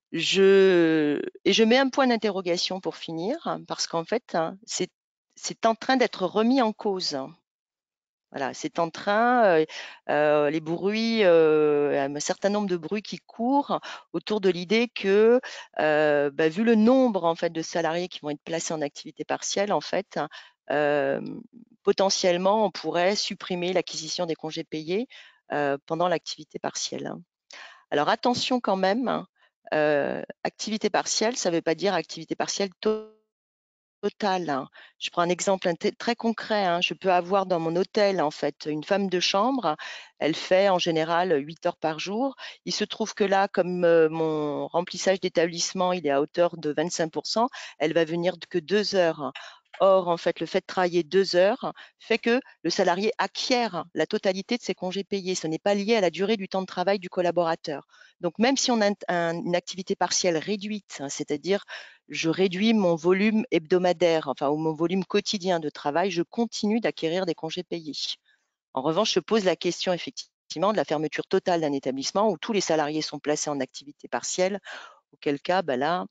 Je et je mets un point d'interrogation pour finir parce qu'en fait c'est c'est en train d'être remis en cause. Voilà, c'est en train, euh, euh, les bruits, euh, un certain nombre de bruits qui courent autour de l'idée que, euh, bah, vu le nombre en fait de salariés qui vont être placés en activité partielle, en fait, euh, potentiellement, on pourrait supprimer l'acquisition des congés payés euh, pendant l'activité partielle. Alors attention quand même, euh, activité partielle, ça ne veut pas dire activité partielle totale. Total. Hein. Je prends un exemple très concret. Hein. Je peux avoir dans mon hôtel en fait une femme de chambre. Elle fait en général huit heures par jour. Il se trouve que là, comme euh, mon remplissage d'établissement il est à hauteur de vingt-cinq pour cent, elle va venir que deux heures. Or, en fait, le fait de travailler deux heures fait que le salarié acquiert la totalité de ses congés payés. Ce n'est pas lié à la durée du temps de travail du collaborateur. Donc, même si on a un, un, une activité partielle réduite, hein, c'est-à-dire je réduis mon volume hebdomadaire, enfin, ou mon volume quotidien de travail, je continue d'acquérir des congés payés. En revanche, je pose la question effectivement de la fermeture totale d'un établissement où tous les salariés sont placés en activité partielle, auquel cas, bah là,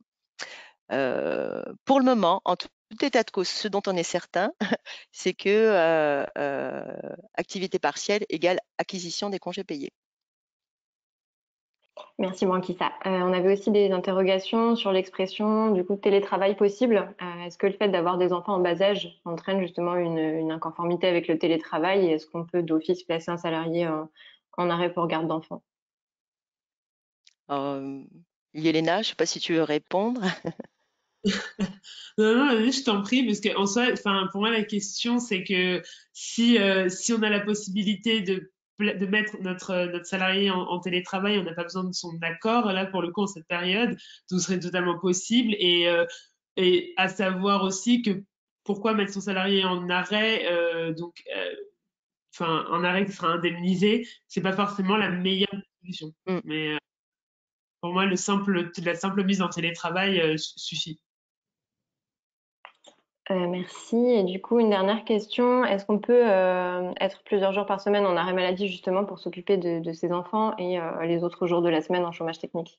euh, pour le moment, en tout état de cause, ce dont on est certain, c'est que euh, euh, activité partielle égale acquisition des congés payés. Merci Branquissa. Euh, on avait aussi des interrogations sur l'expression du coup télétravail possible. Euh, est-ce que le fait d'avoir des enfants en bas âge entraîne justement une, une inconformité avec le télétravail et est-ce qu'on peut d'office placer un salarié en, en arrêt pour garde d'enfants? euh, Yelena, je ne sais pas si tu veux répondre. Non, non, je t'en prie, parce que en soi, enfin, pour moi, la question, c'est que si, euh, si on a la possibilité de, de mettre notre, notre salarié en, en télétravail, on n'a pas besoin de son accord. Là, pour le coup, en cette période, tout serait totalement possible. Et, euh, et à savoir aussi que pourquoi mettre son salarié en arrêt, euh, donc, euh, enfin, un arrêt qui sera indemnisé, c'est pas forcément la meilleure solution. Mm. Mais euh, pour moi, le simple, la simple mise en télétravail euh, suffit. Euh, merci. Et du coup, une dernière question. Est-ce qu'on peut euh, être plusieurs jours par semaine en arrêt maladie justement pour s'occuper de, de ses enfants et euh, les autres jours de la semaine en chômage technique?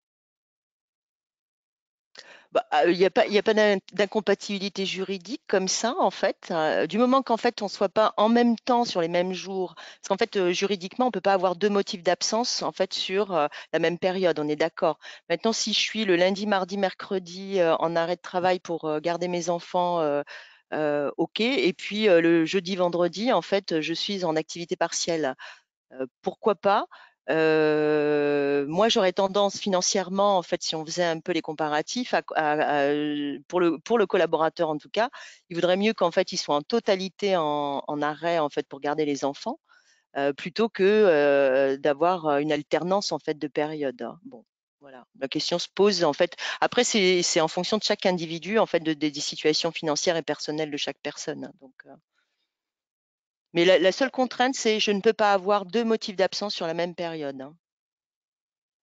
Bah, il n'y a pas, il y a pas d'incompatibilité juridique comme ça, en fait. Euh, du moment qu'en fait, on ne soit pas en même temps sur les mêmes jours. Parce qu'en fait, euh, juridiquement, on ne peut pas avoir deux motifs d'absence, en fait, sur euh, la même période. On est d'accord. Maintenant, si je suis le lundi, mardi, mercredi euh, en arrêt de travail pour euh, garder mes enfants, euh, euh, OK. Et puis, euh, le jeudi, vendredi, en fait, je suis en activité partielle. Euh, pourquoi pas? Euh, moi, j'aurais tendance financièrement, en fait, si on faisait un peu les comparatifs, à, à, à, pour, le, pour le collaborateur en tout cas, il vaudrait mieux qu'en fait, il soit en totalité en, en arrêt en fait pour garder les enfants, euh, plutôt que euh, d'avoir une alternance en fait de période. Bon, voilà. La question se pose en fait. Après, c'est en fonction de chaque individu, en fait, de, de, des situations financières et personnelles de chaque personne. Donc. Euh, Mais la, la seule contrainte, c'est je ne peux pas avoir deux motifs d'absence sur la même période. Hein.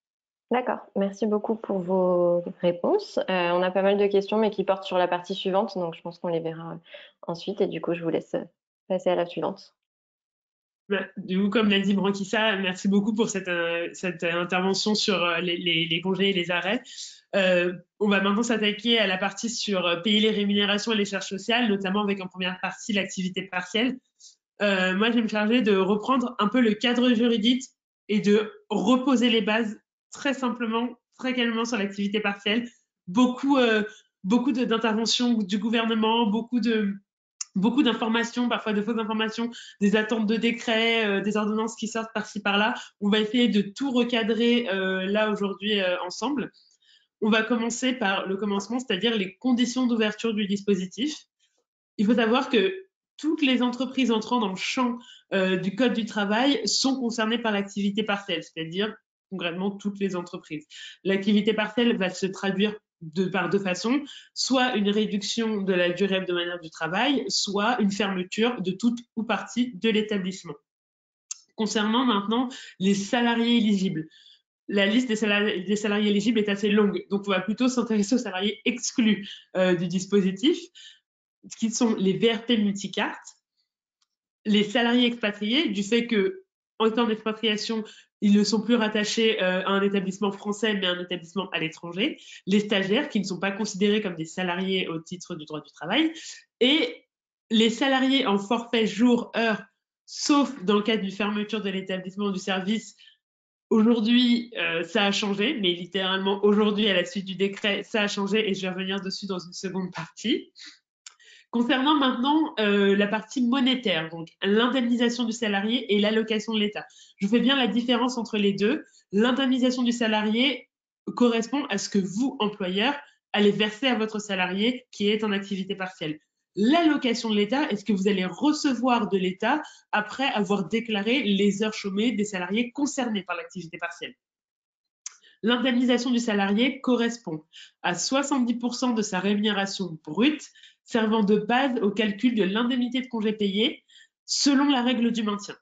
D'accord, merci beaucoup pour vos réponses. Euh, on a pas mal de questions, mais qui portent sur la partie suivante, donc je pense qu'on les verra ensuite. Et du coup, je vous laisse passer à la suivante. Bah, du coup, comme l'a dit Branquissa, merci beaucoup pour cette, euh, cette intervention sur euh, les, les, les congés et les arrêts. Euh, on va maintenant s'attaquer à la partie sur euh, payer les rémunérations et les charges sociales, notamment avec en première partie l'activité partielle. Euh, moi, je vais me charger de reprendre un peu le cadre juridique et de reposer les bases très simplement, très calmement sur l'activité partielle. Beaucoup, euh, beaucoup d'interventions du gouvernement, beaucoup de beaucoup d'informations, parfois de fausses informations, des attentes de décrets, euh, des ordonnances qui sortent par-ci par-là. On va essayer de tout recadrer euh, là aujourd'hui euh, ensemble. On va commencer par le commencement, c'est-à-dire les conditions d'ouverture du dispositif. Il faut savoir que toutes les entreprises entrant dans le champ euh, du Code du travail sont concernées par l'activité partielle, c'est-à-dire concrètement toutes les entreprises. L'activité partielle va se traduire de, par deux façons, soit une réduction de la durée hebdomadaire du travail, soit une fermeture de toute ou partie de l'établissement. Concernant maintenant les salariés éligibles, la liste des salariés, des salariés éligibles est assez longue, donc on va plutôt s'intéresser aux salariés exclus euh, du dispositif, qui sont les V R P multicartes, les salariés expatriés, du fait que en temps d'expatriation, ils ne sont plus rattachés euh, à un établissement français, mais à un établissement à l'étranger, les stagiaires, qui ne sont pas considérés comme des salariés au titre du droit du travail, et les salariés en forfait jour-heure, sauf dans le cas d'une fermeture de l'établissement ou du service. Aujourd'hui, euh, ça a changé, mais littéralement aujourd'hui, à la suite du décret, ça a changé et je vais revenir dessus dans une seconde partie. Concernant maintenant euh, la partie monétaire, donc l'indemnisation du salarié et l'allocation de l'État. Je fais bien la différence entre les deux. L'indemnisation du salarié correspond à ce que vous, employeur, allez verser à votre salarié qui est en activité partielle. L'allocation de l'État est ce que vous allez recevoir de l'État après avoir déclaré les heures chômées des salariés concernés par l'activité partielle. L'indemnisation du salarié correspond à soixante-dix pour cent de sa rémunération brute, servant de base au calcul de l'indemnité de congé payé selon la règle du maintien.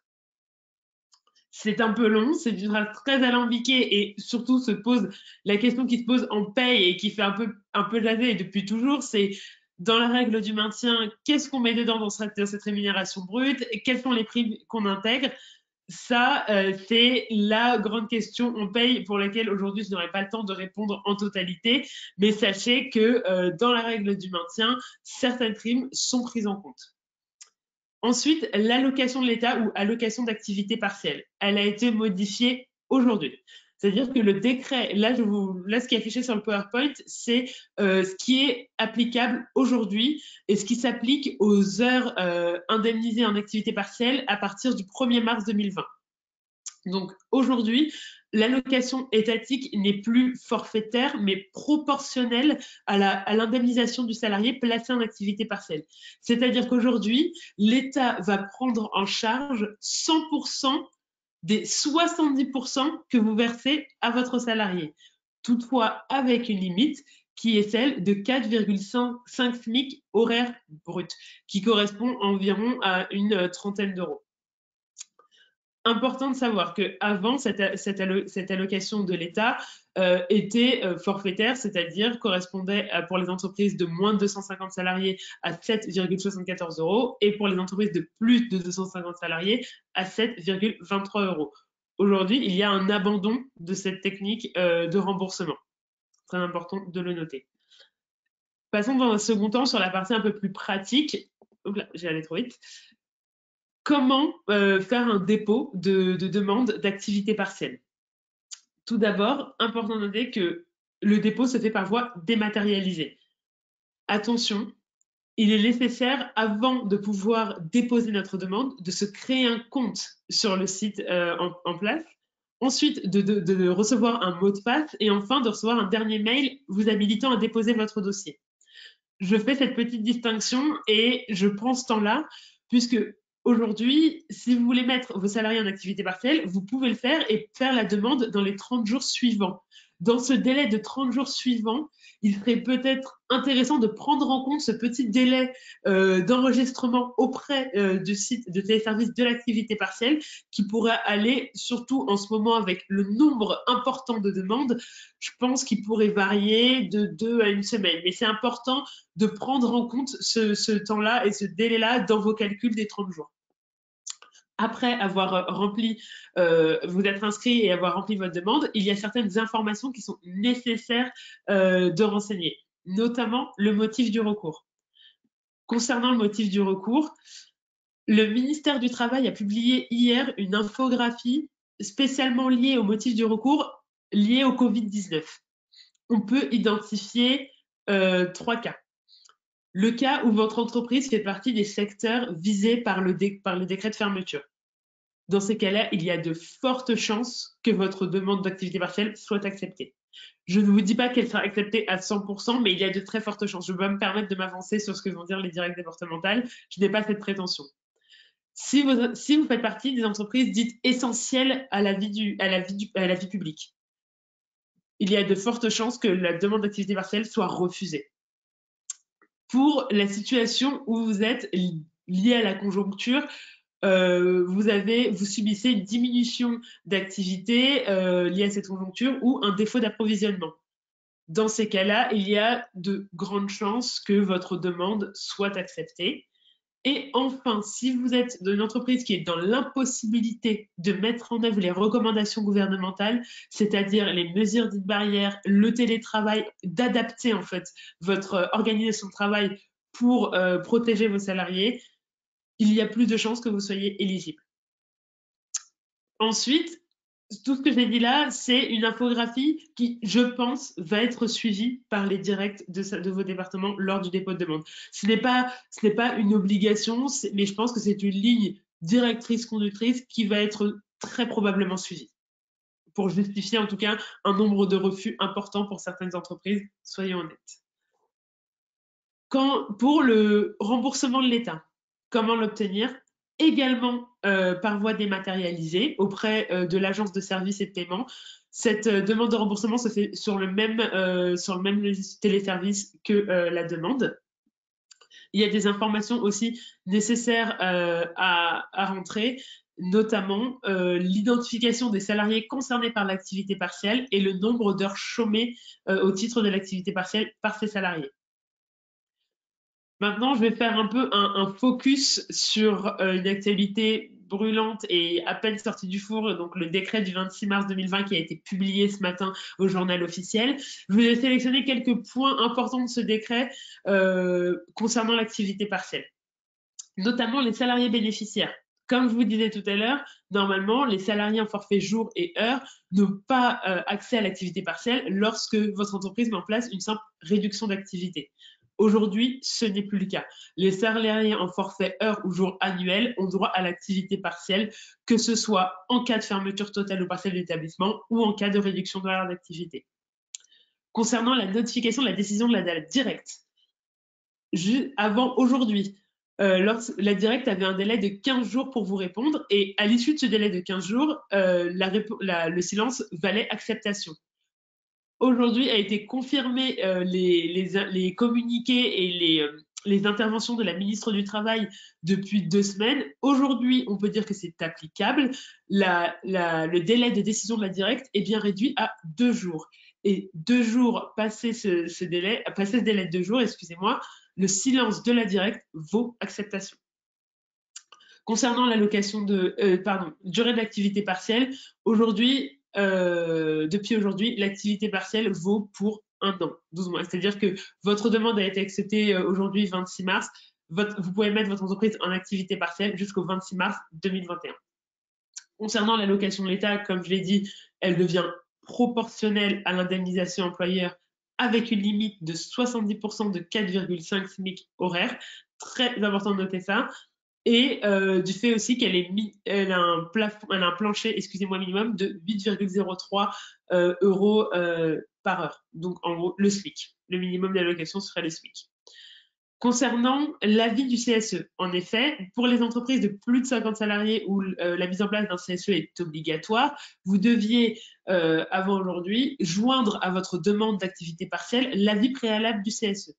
C'est un peu long, c'est une phrase très alambiquée et surtout se pose la question qui se pose en paye et qui fait un peu, un peu jaser depuis toujours, c'est dans la règle du maintien, qu'est-ce qu'on met dedans dans cette, dans cette rémunération brute et quelles sont les primes qu'on intègre? Ça, euh, c'est la grande question on paye pour laquelle aujourd'hui je n'aurai pas le temps de répondre en totalité, mais sachez que euh, dans la règle du maintien, certaines primes sont prises en compte. Ensuite, l'allocation de l'État ou allocation d'activité partielle, elle a été modifiée aujourd'hui. C'est-à-dire que le décret, là, je vous, là, ce qui est affiché sur le PowerPoint, c'est euh, ce qui est applicable aujourd'hui et ce qui s'applique aux heures euh, indemnisées en activité partielle à partir du premier mars deux mille vingt. Donc aujourd'hui, l'allocation étatique n'est plus forfaitaire, mais proportionnelle à l'indemnisation du salarié placé en activité partielle. C'est-à-dire qu'aujourd'hui, l'État va prendre en charge cent pour cent des soixante-dix pour cent que vous versez à votre salarié. Toutefois, avec une limite qui est celle de quatre virgule cinq SMIC horaires bruts, qui correspond environ à une trentaine d'euros. Important de savoir qu'avant, cette, cette, allo cette allocation de l'État euh, était euh, forfaitaire, c'est-à-dire correspondait à, pour les entreprises de moins de deux cent cinquante salariés à sept virgule soixante-quatorze euros et pour les entreprises de plus de deux cent cinquante salariés à sept virgule vingt-trois euros. Aujourd'hui, il y a un abandon de cette technique euh, de remboursement. Très important de le noter. Passons dans un second temps sur la partie un peu plus pratique. Oups là, j'ai allé trop vite. Comment euh, faire un dépôt de, de demande d'activité partielle? Tout d'abord, important de noter que le dépôt se fait par voie dématérialisée. Attention, il est nécessaire, avant de pouvoir déposer notre demande, de se créer un compte sur le site euh, en, en place, ensuite de, de, de recevoir un mot de passe et enfin de recevoir un dernier mail vous habilitant à déposer votre dossier. Je fais cette petite distinction et je prends ce temps-là puisque aujourd'hui, si vous voulez mettre vos salariés en activité partielle, vous pouvez le faire et faire la demande dans les trente jours suivants. Dans ce délai de trente jours suivants, il serait peut-être intéressant de prendre en compte ce petit délai euh, d'enregistrement auprès euh, du site de téléservice de l'activité partielle qui pourrait aller, surtout en ce moment avec le nombre important de demandes, je pense qu'il pourrait varier de deux à une semaine. Mais c'est important de prendre en compte ce, ce temps-là et ce délai-là dans vos calculs des trente jours. Après avoir rempli, euh, vous êtes inscrit et avoir rempli votre demande, il y a certaines informations qui sont nécessaires euh, de renseigner, notamment le motif du recours. Concernant le motif du recours, le ministère du Travail a publié hier une infographie spécialement liée au motif du recours lié au Covid dix-neuf. On peut identifier euh, trois cas. Le cas où votre entreprise fait partie des secteurs visés par le, dé par le décret de fermeture. Dans ces cas-là, il y a de fortes chances que votre demande d'activité partielle soit acceptée. Je ne vous dis pas qu'elle sera acceptée à cent pour cent, mais il y a de très fortes chances. Je ne vais pas me permettre de m'avancer sur ce que vont dire les directs départementales. Je n'ai pas cette prétention. Si vous, si vous faites partie des entreprises dites essentielles à la vie, du, à la vie, du, à la vie publique, il y a de fortes chances que la demande d'activité partielle soit refusée. Pour la situation où vous êtes lié à la conjoncture, Euh, vous, avez, vous subissez une diminution d'activité euh, liée à cette conjoncture ou un défaut d'approvisionnement. Dans ces cas-là, il y a de grandes chances que votre demande soit acceptée. Et enfin, si vous êtes dans une entreprise qui est dans l'impossibilité de mettre en œuvre les recommandations gouvernementales, c'est-à-dire les mesures dites barrières, le télétravail, d'adapter en fait votre organisation de travail pour euh, protéger vos salariés, il y a plus de chances que vous soyez éligible. Ensuite, tout ce que j'ai dit là, c'est une infographie qui, je pense, va être suivie par les directs de, de vos départements lors du dépôt de demande. Ce n'est pas, ce n'est pas une obligation, mais je pense que c'est une ligne directrice-conductrice qui va être très probablement suivie pour justifier en tout cas un nombre de refus important pour certaines entreprises, soyons honnêtes. Quand, pour le remboursement de l'État, comment l'obtenir? Également euh, par voie dématérialisée auprès euh, de l'agence de services et de paiement. Cette euh, demande de remboursement se fait sur le même, euh, sur le même téléservice que euh, la demande. Il y a des informations aussi nécessaires euh, à, à rentrer, notamment euh, l'identification des salariés concernés par l'activité partielle et le nombre d'heures chômées euh, au titre de l'activité partielle par ces salariés. Maintenant, je vais faire un peu un, un focus sur euh, une actualité brûlante et à peine sortie du four, donc le décret du vingt-six mars deux mille vingt qui a été publié ce matin au journal officiel. Je vais sélectionner quelques points importants de ce décret euh, concernant l'activité partielle, notamment les salariés bénéficiaires. Comme je vous disais tout à l'heure, normalement, les salariés en forfait jour et heure n'ont pas euh, accès à l'activité partielle lorsque votre entreprise met en place une simple réduction d'activité. Aujourd'hui, ce n'est plus le cas. Les salariés en forfait heure ou jour annuel ont droit à l'activité partielle, que ce soit en cas de fermeture totale ou partielle de l'établissement ou en cas de réduction de l'heure d'activité. Concernant la notification de la décision de la D A L directe, avant aujourd'hui, euh, la directe avait un délai de quinze jours pour vous répondre et à l'issue de ce délai de quinze jours, euh, la, la, le silence valait acceptation. Aujourd'hui a été confirmé euh, les, les, les communiqués et les, euh, les interventions de la ministre du Travail depuis deux semaines. Aujourd'hui, on peut dire que c'est applicable. La, la, le délai de décision de la directe est bien réduit à deux jours. Et deux jours, passé ce, ce délai, passé ce délai de deux jours, excusez-moi, le silence de la directe vaut acceptation. Concernant l'allocation de, euh, pardon, durée de l'activité partielle, aujourd'hui, Euh, depuis aujourd'hui, l'activité partielle vaut pour un an, douze mois. C'est-à-dire que votre demande a été acceptée aujourd'hui, vingt-six mars. Votre, vous pouvez mettre votre entreprise en activité partielle jusqu'au vingt-six mars deux mille vingt et un. Concernant l'allocation de l'État, comme je l'ai dit, elle devient proportionnelle à l'indemnisation employeur avec une limite de soixante-dix pour cent de quatre virgule cinq SMIC horaire. Très important de noter ça. Et euh, du fait aussi qu'elle elle a un plafond, elle a un plancher, excusez-moi, minimum de huit virgule zéro trois euh, euros euh, par heure. Donc en gros, le SMIC. Le minimum d'allocation serait le SMIC. Concernant l'avis du C S E, en effet, pour les entreprises de plus de cinquante salariés où euh, la mise en place d'un C S E est obligatoire, vous deviez, euh, avant aujourd'hui, joindre à votre demande d'activité partielle l'avis préalable du C S E.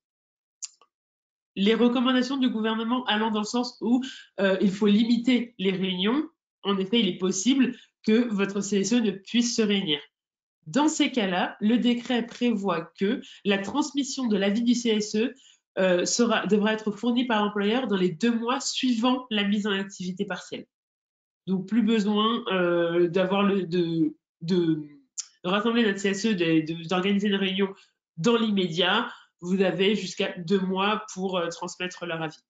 Les recommandations du gouvernement allant dans le sens où euh, il faut limiter les réunions, en effet, il est possible que votre C S E ne puisse se réunir. Dans ces cas-là, le décret prévoit que la transmission de l'avis du C S E euh, sera, devra être fournie par l'employeur dans les deux mois suivant la mise en activité partielle. Donc, plus besoin euh, d'avoir le de, de, de rassembler notre C S E, d'organiser une réunion dans l'immédiat. Vous avez jusqu'à deux mois pour euh, transmettre leur avis.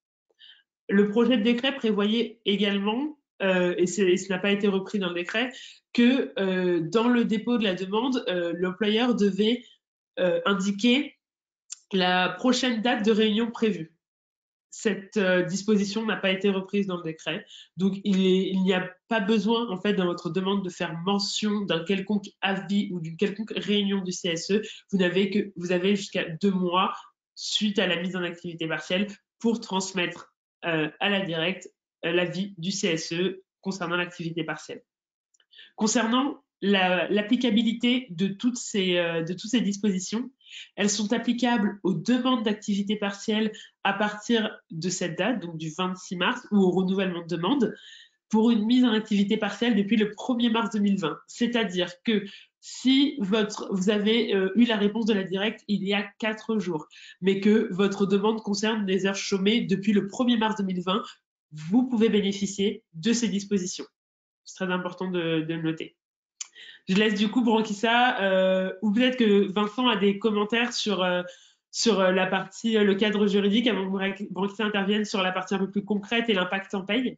Le projet de décret prévoyait également, euh, et, et ce n'a pas été repris dans le décret, que euh, dans le dépôt de la demande, euh, l'employeur devait euh, indiquer la prochaine date de réunion prévue. Cette euh, disposition n'a pas été reprise dans le décret. Donc, il, est, il n'y a pas besoin, en fait, dans votre demande de faire mention d'un quelconque avis ou d'une quelconque réunion du C S E. Vous n'avez que, vous avez jusqu'à deux mois suite à la mise en activité partielle pour transmettre euh, à la directe euh, l'avis du C S E concernant l'activité partielle. Concernant l'applicabilité la, de, toutes ces, euh, de toutes ces dispositions, elles sont applicables aux demandes d'activité partielle à partir de cette date, donc du vingt-six mars, ou au renouvellement de demande, pour une mise en activité partielle depuis le premier mars deux mille vingt. C'est-à-dire que si votre, vous avez euh, eu la réponse de la directe il y a quatre jours, mais que votre demande concerne des heures chômées depuis le premier mars deux mille vingt, vous pouvez bénéficier de ces dispositions. C'est très important de, de le noter. Je laisse du coup Branquissa, euh, ou peut-être que Vincent a des commentaires sur, euh, sur la partie, le cadre juridique, avant que Branquissa intervienne sur la partie un peu plus concrète et l'impact en paye.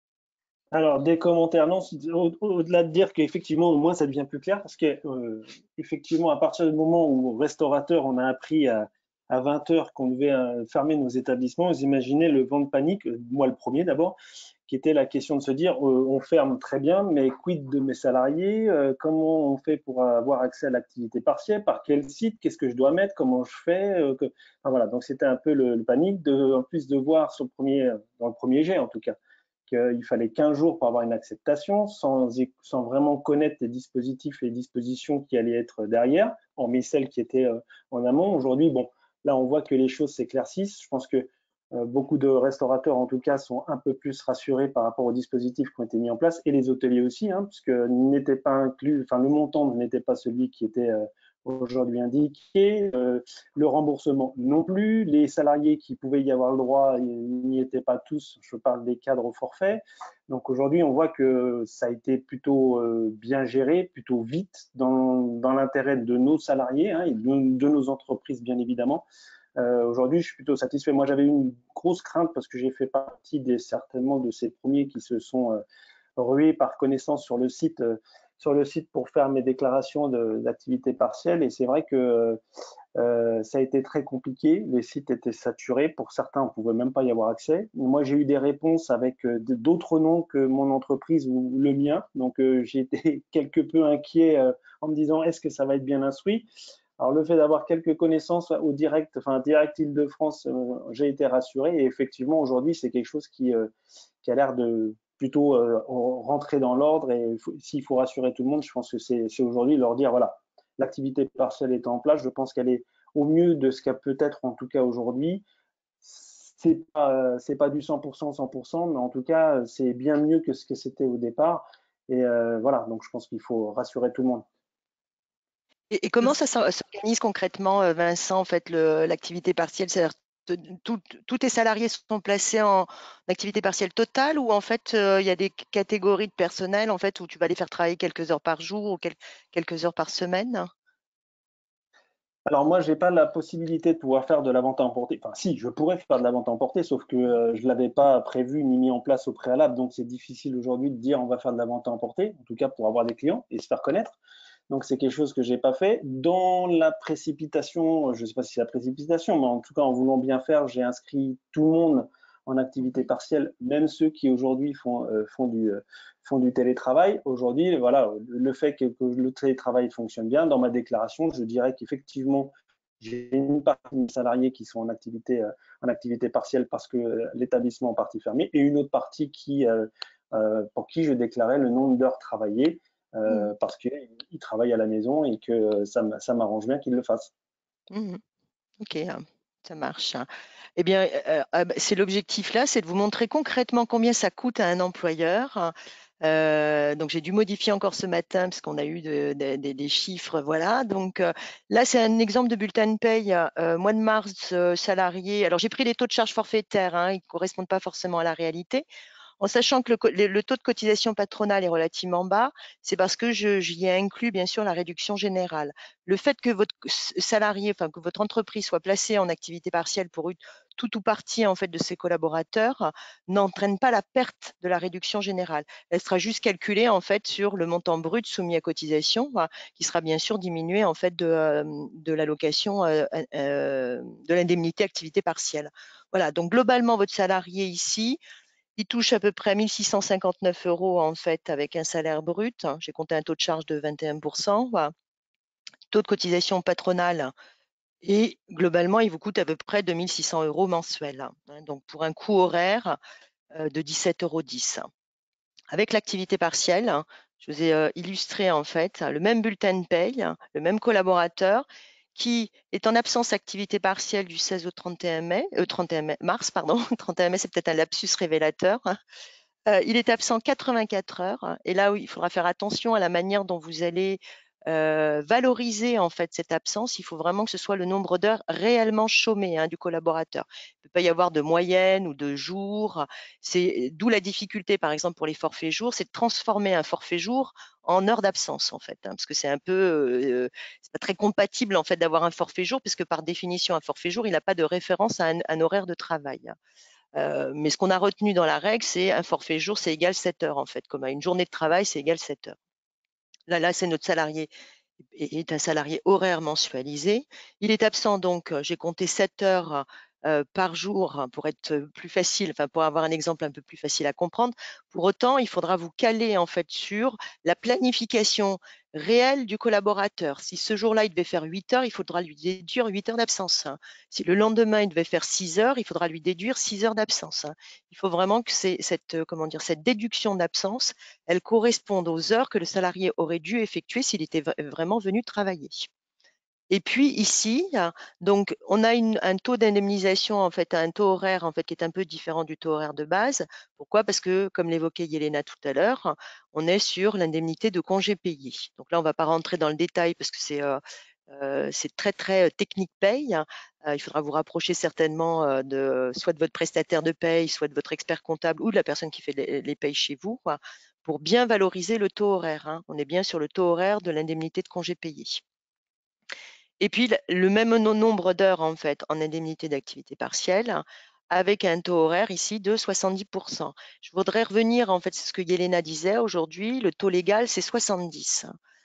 Alors, des commentaires, non, au-delà de dire qu'effectivement, au moins, ça devient plus clair, parce que, euh, effectivement, à partir du moment où, restaurateur, on a appris à, à vingt heures qu'on devait euh, fermer nos établissements, vous imaginez le vent de panique, moi le premier d'abord, qui était la question de se dire, euh, on ferme très bien, mais quid de mes salariés, euh, comment on fait pour avoir accès à l'activité partielle, par quel site, qu'est-ce que je dois mettre, comment je fais, euh, que... enfin, voilà, donc c'était un peu le, le panique, de, en plus de voir sur le premier, dans le premier jet en tout cas, qu'il fallait quinze jours pour avoir une acceptation, sans, sans vraiment connaître les dispositifs et les dispositions qui allaient être derrière, hormis celles qui étaient en amont. Aujourd'hui, bon, là, on voit que les choses s'éclaircissent. Je pense que euh, beaucoup de restaurateurs, en tout cas, sont un peu plus rassurés par rapport aux dispositifs qui ont été mis en place, et les hôteliers aussi, hein, puisque n'était pas inclus, enfin, le montant n'était pas celui qui était euh, aujourd'hui indiqué, euh, le remboursement non plus, les salariés qui pouvaient y avoir le droit n'y étaient pas tous, je parle des cadres au forfait. Donc aujourd'hui, on voit que ça a été plutôt euh, bien géré, plutôt vite, dans, dans l'intérêt de nos salariés hein, et de, de nos entreprises, bien évidemment. Euh, aujourd'hui, je suis plutôt satisfait. Moi, j'avais une grosse crainte parce que j'ai fait partie des, certainement de ces premiers qui se sont euh, rués par connaissance sur le site euh, sur le site pour faire mes déclarations d'activité partielle. Et c'est vrai que euh, ça a été très compliqué. Les sites étaient saturés. Pour certains, on ne pouvait même pas y avoir accès. Moi, j'ai eu des réponses avec euh, d'autres noms que mon entreprise ou le mien. Donc, euh, j'ai été quelque peu inquiet euh, en me disant, est-ce que ça va être bien instruit? Alors, le fait d'avoir quelques connaissances au direct, enfin, direct Île-de-France, euh, j'ai été rassuré. Et effectivement, aujourd'hui, c'est quelque chose qui, euh, qui a l'air de plutôt euh, rentrer dans l'ordre. Et s'il faut rassurer tout le monde, je pense que c'est aujourd'hui leur dire, voilà, l'activité partielle est en place. Je pense qu'elle est au mieux de ce qu'elle peut être, en tout cas aujourd'hui. C'est pas, c'est pas du cent pour cent, cent pour cent, mais en tout cas, c'est bien mieux que ce que c'était au départ. Et euh, voilà, donc je pense qu'il faut rassurer tout le monde. Et, et comment ça s'organise concrètement, Vincent, en fait, l'activité partielle? C'est-à-dire tous tes salariés sont placés en activité partielle totale, ou en fait il euh, y a des catégories de personnel en fait où tu vas les faire travailler quelques heures par jour ou quel, quelques heures par semaine? Alors moi, j'ai pas la possibilité de pouvoir faire de la vente à emporter. Enfin, si, je pourrais faire de la vente à emporter, sauf que euh, je l'avais pas prévu ni mis en place au préalable. Donc c'est difficile aujourd'hui de dire on va faire de la vente à emporter, en tout cas pour avoir des clients et se faire connaître. Donc c'est quelque chose que j'ai pas fait. Dans la précipitation, je ne sais pas si c'est la précipitation, mais en tout cas en voulant bien faire, j'ai inscrit tout le monde en activité partielle, même ceux qui aujourd'hui font, euh, font, du, euh, font du télétravail. Aujourd'hui, voilà, le fait que, que le télétravail fonctionne bien, dans ma déclaration, je dirais qu'effectivement, J'ai une partie de salariés qui sont en activité, euh, en activité partielle parce que l'établissement est en partie fermé, et une autre partie qui, euh, euh, pour qui je déclarais le nombre d'heures travaillées euh, mmh. parce qu'ils travaillent à la maison et que ça, ça m'arrange bien qu'ils le fassent. Mmh. Ok, ça marche. Eh bien, euh, euh, c'est l'objectif là, c'est de vous montrer concrètement combien ça coûte à un employeur. Euh, donc, j'ai dû modifier encore ce matin parce qu'on a eu de, de, de, des chiffres. Voilà. Donc, euh, là, c'est un exemple de bulletin de paye. Euh, mois de mars, euh, salarié. Alors, j'ai pris les taux de charge forfaitaires. Hein, ils ne correspondent pas forcément à la réalité. En sachant que le, le taux de cotisation patronale est relativement bas, c'est parce que j'y ai inclus bien sûr la réduction générale. Le fait que votre salarié, enfin que votre entreprise soit placée en activité partielle pour tout ou partie en fait de ses collaborateurs n'entraîne pas la perte de la réduction générale. Elle sera juste calculée en fait sur le montant brut soumis à cotisation, qui sera bien sûr diminué en fait de, de l'allocation euh, euh, de l'indemnité activité partielle. Voilà. Donc globalement, votre salarié ici, il touche à peu près mille six cent cinquante-neuf euros en fait avec un salaire brut. J'ai compté un taux de charge de vingt et un pour cent. Voilà. Taux de cotisation patronale et globalement, il vous coûte à peu près deux mille six cents euros mensuels. Donc pour un coût horaire de dix-sept euros dix. Avec l'activité partielle, je vous ai illustré en fait le même bulletin de paye, le même collaborateur qui est en absence activité partielle du seize au trente et un mai, euh, trente et un mars, pardon, trente et un mai, c'est peut-être un lapsus révélateur. Euh, il est absent quatre-vingt-quatre heures et là, oui, il faudra faire attention à la manière dont vous allez euh, valoriser en fait cette absence. Il faut vraiment que ce soit le nombre d'heures réellement chômées hein, du collaborateur. Il ne peut pas y avoir de moyenne ou de jours. C'est d'où la difficulté, par exemple, pour les forfaits jours, c'est de transformer un forfait jour en heures d'absence en fait, hein, parce que c'est un peu, euh, c'est pas très compatible en fait d'avoir un forfait jour, puisque par définition un forfait jour, il n'a pas de référence à un, un horaire de travail. Euh, mais ce qu'on a retenu dans la règle, c'est un forfait jour, c'est égal sept heures en fait, comme à une journée de travail, c'est égal sept heures. Là, là, c'est notre salarié est un salarié horaire mensualisé. Il est absent donc, j'ai compté sept heures euh, par jour pour être plus facile, enfin pour avoir un exemple un peu plus facile à comprendre. Pour autant, il faudra vous caler en fait sur la planification réelle du collaborateur. Si ce jour-là, il devait faire huit heures, il faudra lui déduire huit heures d'absence. Si le lendemain, il devait faire six heures, il faudra lui déduire six heures d'absence. Il faut vraiment que cette, comment dire, cette déduction d'absence, elle corresponde aux heures que le salarié aurait dû effectuer s'il était vraiment venu travailler. Et puis ici, donc on a une, un taux d'indemnisation en fait, un taux horaire en fait qui est un peu différent du taux horaire de base. Pourquoi? Parce que comme l'évoquait Yelena tout à l'heure, on est sur l'indemnité de congé payé. Donc là, on ne va pas rentrer dans le détail parce que c'est euh, euh, c'est très très technique paye. Euh, il faudra vous rapprocher certainement euh, de soit de votre prestataire de paye, soit de votre expert comptable ou de la personne qui fait les, les payes chez vous, quoi, pour bien valoriser le taux horaire. Hein. On est bien sur le taux horaire de l'indemnité de congé payé. Et puis, le même nombre d'heures en fait en indemnité d'activité partielle avec un taux horaire ici de soixante-dix pour cent. Je voudrais revenir, en fait, c'est ce que Yelena disait aujourd'hui, le taux légal, c'est soixante-dix.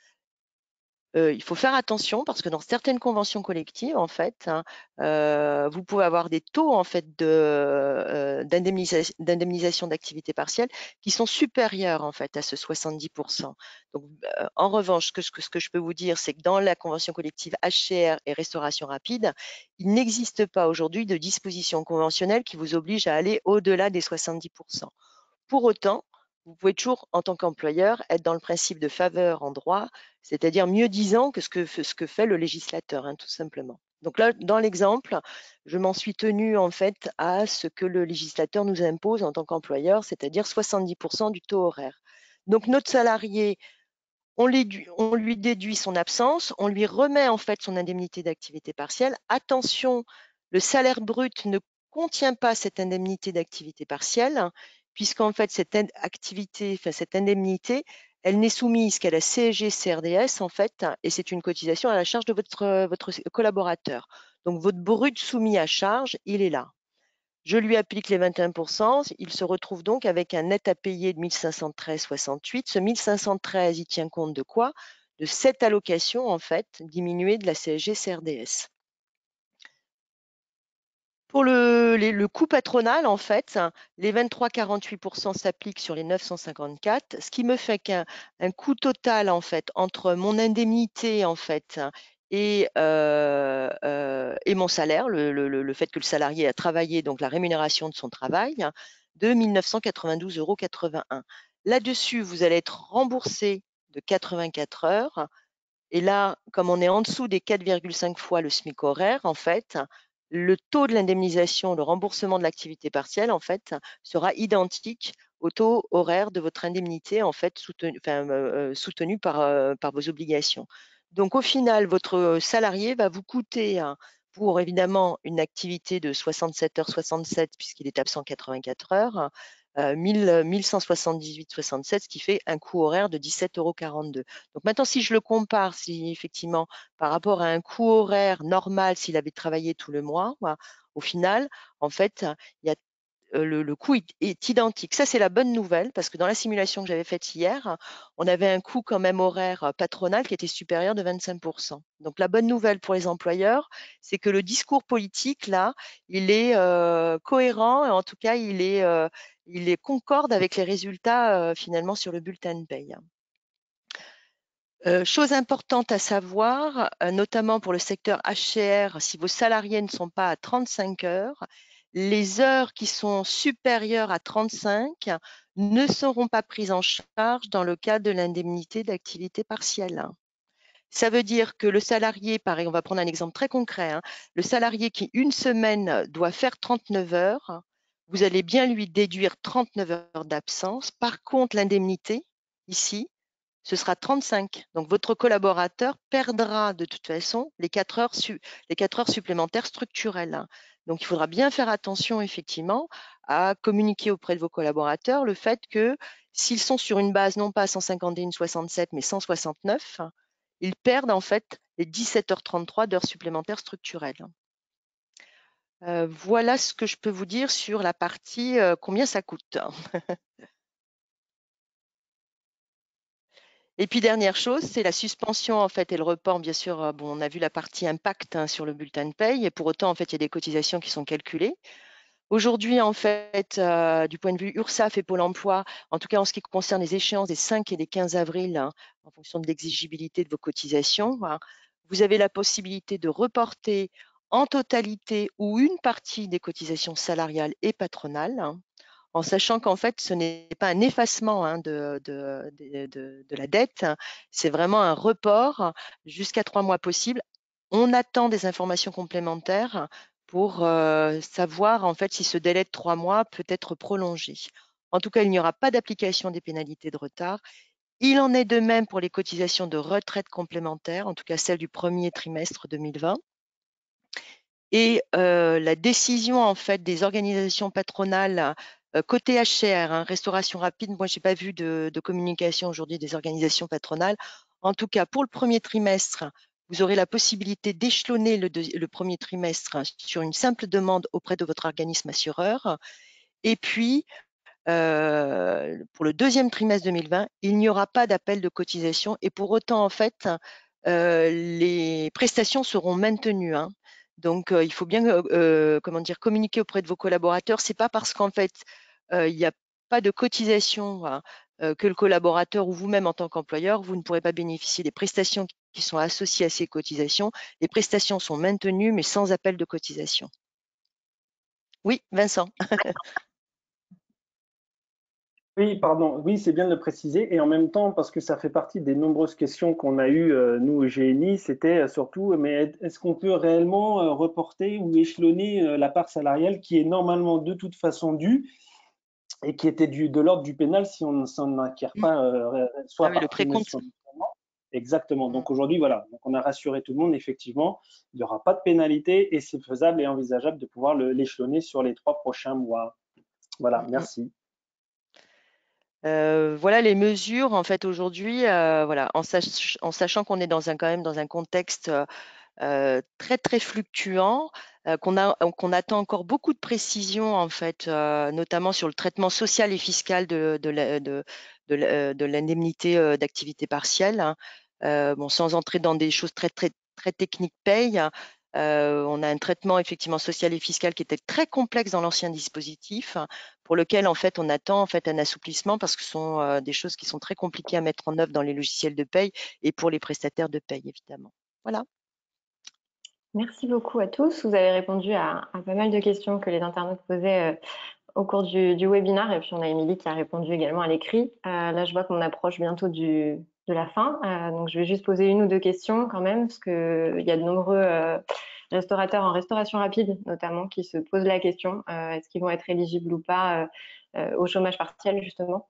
Euh, il faut faire attention parce que dans certaines conventions collectives, en fait, hein, euh, vous pouvez avoir des taux en fait de, euh, d'indemnisation d'activité partielle qui sont supérieurs en fait à ce soixante-dix pour cent. Donc, euh, en revanche, ce que, ce, que, ce que je peux vous dire, c'est que dans la convention collective H C R et restauration rapide, il n'existe pas aujourd'hui de disposition conventionnelle qui vous oblige à aller au-delà des soixante-dix pour cent. Pour autant, vous pouvez toujours, en tant qu'employeur, être dans le principe de faveur en droit, c'est-à-dire mieux disant que ce que, ce que fait le législateur, hein, tout simplement. Donc là, dans l'exemple, je m'en suis tenue en fait à ce que le législateur nous impose en tant qu'employeur, c'est-à-dire soixante-dix pour cent du taux horaire. Donc notre salarié, on lui, on lui déduit son absence, on lui remet en fait son indemnité d'activité partielle. Attention, le salaire brut ne contient pas cette indemnité d'activité partielle, puisqu'en fait, cette activité, enfin, cette indemnité, elle n'est soumise qu'à la C S G C R D S, en fait, et c'est une cotisation à la charge de votre, votre collaborateur. Donc, votre brut soumis à charge, il est là. Je lui applique les vingt et un pour cent, il se retrouve donc avec un net à payer de mille cinq cent treize virgule soixante-huit. Ce mille cinq cent treize, il tient compte de quoi? De cette allocation, en fait, diminuée de la C S G C R D S. Pour le, les, le coût patronal, en fait, les vingt-trois virgule quarante-huit pour cent s'appliquent sur les neuf cent cinquante-quatre, ce qui me fait qu'un un coût total, en fait, entre mon indemnité, en fait, et, euh, euh, et mon salaire, le, le, le fait que le salarié a travaillé, donc la rémunération de son travail, de mille neuf cent quatre-vingt-douze euros quatre-vingt-un. Là-dessus, vous allez être remboursé de quatre-vingt-quatre heures. Et là, comme on est en dessous des quatre virgule cinq fois le SMIC horaire, en fait, le taux de l'indemnisation, le remboursement de l'activité partielle, en fait, sera identique au taux horaire de votre indemnité, en fait, soutenu, enfin, euh, soutenu par, euh, par vos obligations. Donc, au final, votre salarié va vous coûter, hein, pour évidemment une activité de soixante-sept heures soixante-sept, puisqu'il est absent quatre-vingt-quatre heures, euh, mille cent soixante-dix-huit virgule soixante-sept, ce qui fait un coût horaire de dix-sept euros quarante-deux. Donc maintenant, si je le compare, si effectivement, par rapport à un coût horaire normal, s'il avait travaillé tout le mois, voilà, au final, en fait, il y a Le, le coût est, est identique. Ça, c'est la bonne nouvelle, parce que dans la simulation que j'avais faite hier, on avait un coût quand même horaire patronal qui était supérieur de vingt-cinq pour cent. Donc, la bonne nouvelle pour les employeurs, c'est que le discours politique, là, il est euh, cohérent, et en tout cas, il est, euh, il est concorde avec les résultats euh, finalement sur le bulletin de paye. Euh, chose importante à savoir, euh, notamment pour le secteur H C R, si vos salariés ne sont pas à trente-cinq heures, les heures qui sont supérieures à trente-cinq ne seront pas prises en charge dans le cadre de l'indemnité d'activité partielle. Ça veut dire que le salarié, pareil, on va prendre un exemple très concret, hein, le salarié qui une semaine doit faire trente-neuf heures, vous allez bien lui déduire trente-neuf heures d'absence. Par contre, l'indemnité, ici, ce sera trente-cinq. Donc, votre collaborateur perdra de toute façon les quatre heures, les quatre heures supplémentaires structurelles. Donc, il faudra bien faire attention, effectivement, à communiquer auprès de vos collaborateurs le fait que s'ils sont sur une base non pas cent cinquante et un virgule soixante-sept, mais cent soixante-neuf, ils perdent en fait les dix-sept heures trente-trois d'heures supplémentaires structurelles. Euh, voilà ce que je peux vous dire sur la partie euh, combien ça coûte. Et puis, dernière chose, c'est la suspension en fait et le report. Bien sûr, bon, on a vu la partie impact, hein, sur le bulletin de paye, et pour autant, en fait, il y a des cotisations qui sont calculées. Aujourd'hui, en fait, euh, du point de vue URSSAF et Pôle emploi, en tout cas en ce qui concerne les échéances des cinq et des quinze avril, hein, en fonction de l'exigibilité de vos cotisations, hein, vous avez la possibilité de reporter en totalité ou une partie des cotisations salariales et patronales, hein, en sachant qu'en fait, ce n'est pas un effacement, hein, de, de, de, de, de la dette, hein, c'est vraiment un report jusqu'à trois mois possible. On attend des informations complémentaires pour euh, savoir en fait si ce délai de trois mois peut être prolongé. En tout cas, il n'y aura pas d'application des pénalités de retard. Il en est de même pour les cotisations de retraite complémentaire, en tout cas celles du premier trimestre deux mille vingt. Et euh, la décision en fait des organisations patronales euh, côté H C R, hein, restauration rapide, moi j'ai pas vu de, de communication aujourd'hui des organisations patronales. En tout cas, pour le premier trimestre, vous aurez la possibilité d'échelonner le, le premier trimestre sur une simple demande auprès de votre organisme assureur. Et puis, euh, pour le deuxième trimestre deux mille vingt, il n'y aura pas d'appel de cotisation, et pour autant, en fait, euh, les prestations seront maintenues, hein. Donc, euh, il faut bien euh, comment dire, communiquer auprès de vos collaborateurs. C'est pas parce qu'en fait, euh, il n'y a pas de cotisation, hein, euh, que le collaborateur ou vous-même en tant qu'employeur, vous ne pourrez pas bénéficier des prestations qui sont associées à ces cotisations. Les prestations sont maintenues, mais sans appel de cotisation. Oui, Vincent. Oui, pardon. Oui, c'est bien de le préciser. Et en même temps, parce que ça fait partie des nombreuses questions qu'on a eues, euh, nous, au G N I, c'était surtout, mais est-ce qu'on peut réellement euh, reporter ou échelonner euh, la part salariale qui est normalement de toute façon due et qui était du, de l'ordre du pénal si on ne s'en acquiert pas, euh, soit Ah oui, le par trimestre, précompte. soit par. Exactement. Mm. Donc aujourd'hui, voilà. Donc on a rassuré tout le monde. Effectivement, il n'y aura pas de pénalité et c'est faisable et envisageable de pouvoir le- l'échelonner sur les trois prochains mois. Voilà. Mm. Merci. Euh, voilà les mesures en fait aujourd'hui, euh, voilà, en, sach en sachant qu'on est dans un, quand même dans un contexte euh, très très fluctuant, euh, qu'on a qu'on attend encore beaucoup de précisions en fait, euh, notamment sur le traitement social et fiscal de, de, la, de, de, de l'indemnité euh, d'activité partielle, hein. Euh, bon, sans entrer dans des choses très très très techniques paye. Euh, on a un traitement effectivement social et fiscal qui était très complexe dans l'ancien dispositif, pour lequel en fait on attend en fait un assouplissement parce que ce sont euh, des choses qui sont très compliquées à mettre en œuvre dans les logiciels de paye et pour les prestataires de paye évidemment. Voilà. Merci beaucoup à tous. Vous avez répondu à, à pas mal de questions que les internautes posaient euh, au cours du, du webinaire. Et puis, on a Émilie qui a répondu également à l'écrit. Euh, là, je vois qu'on approche bientôt du, de la fin. Euh, donc, je vais juste poser une ou deux questions quand même, parce qu'il y a de nombreux euh, restaurateurs en restauration rapide, notamment, qui se posent la question, euh, est-ce qu'ils vont être éligibles ou pas euh, euh, au chômage partiel, justement?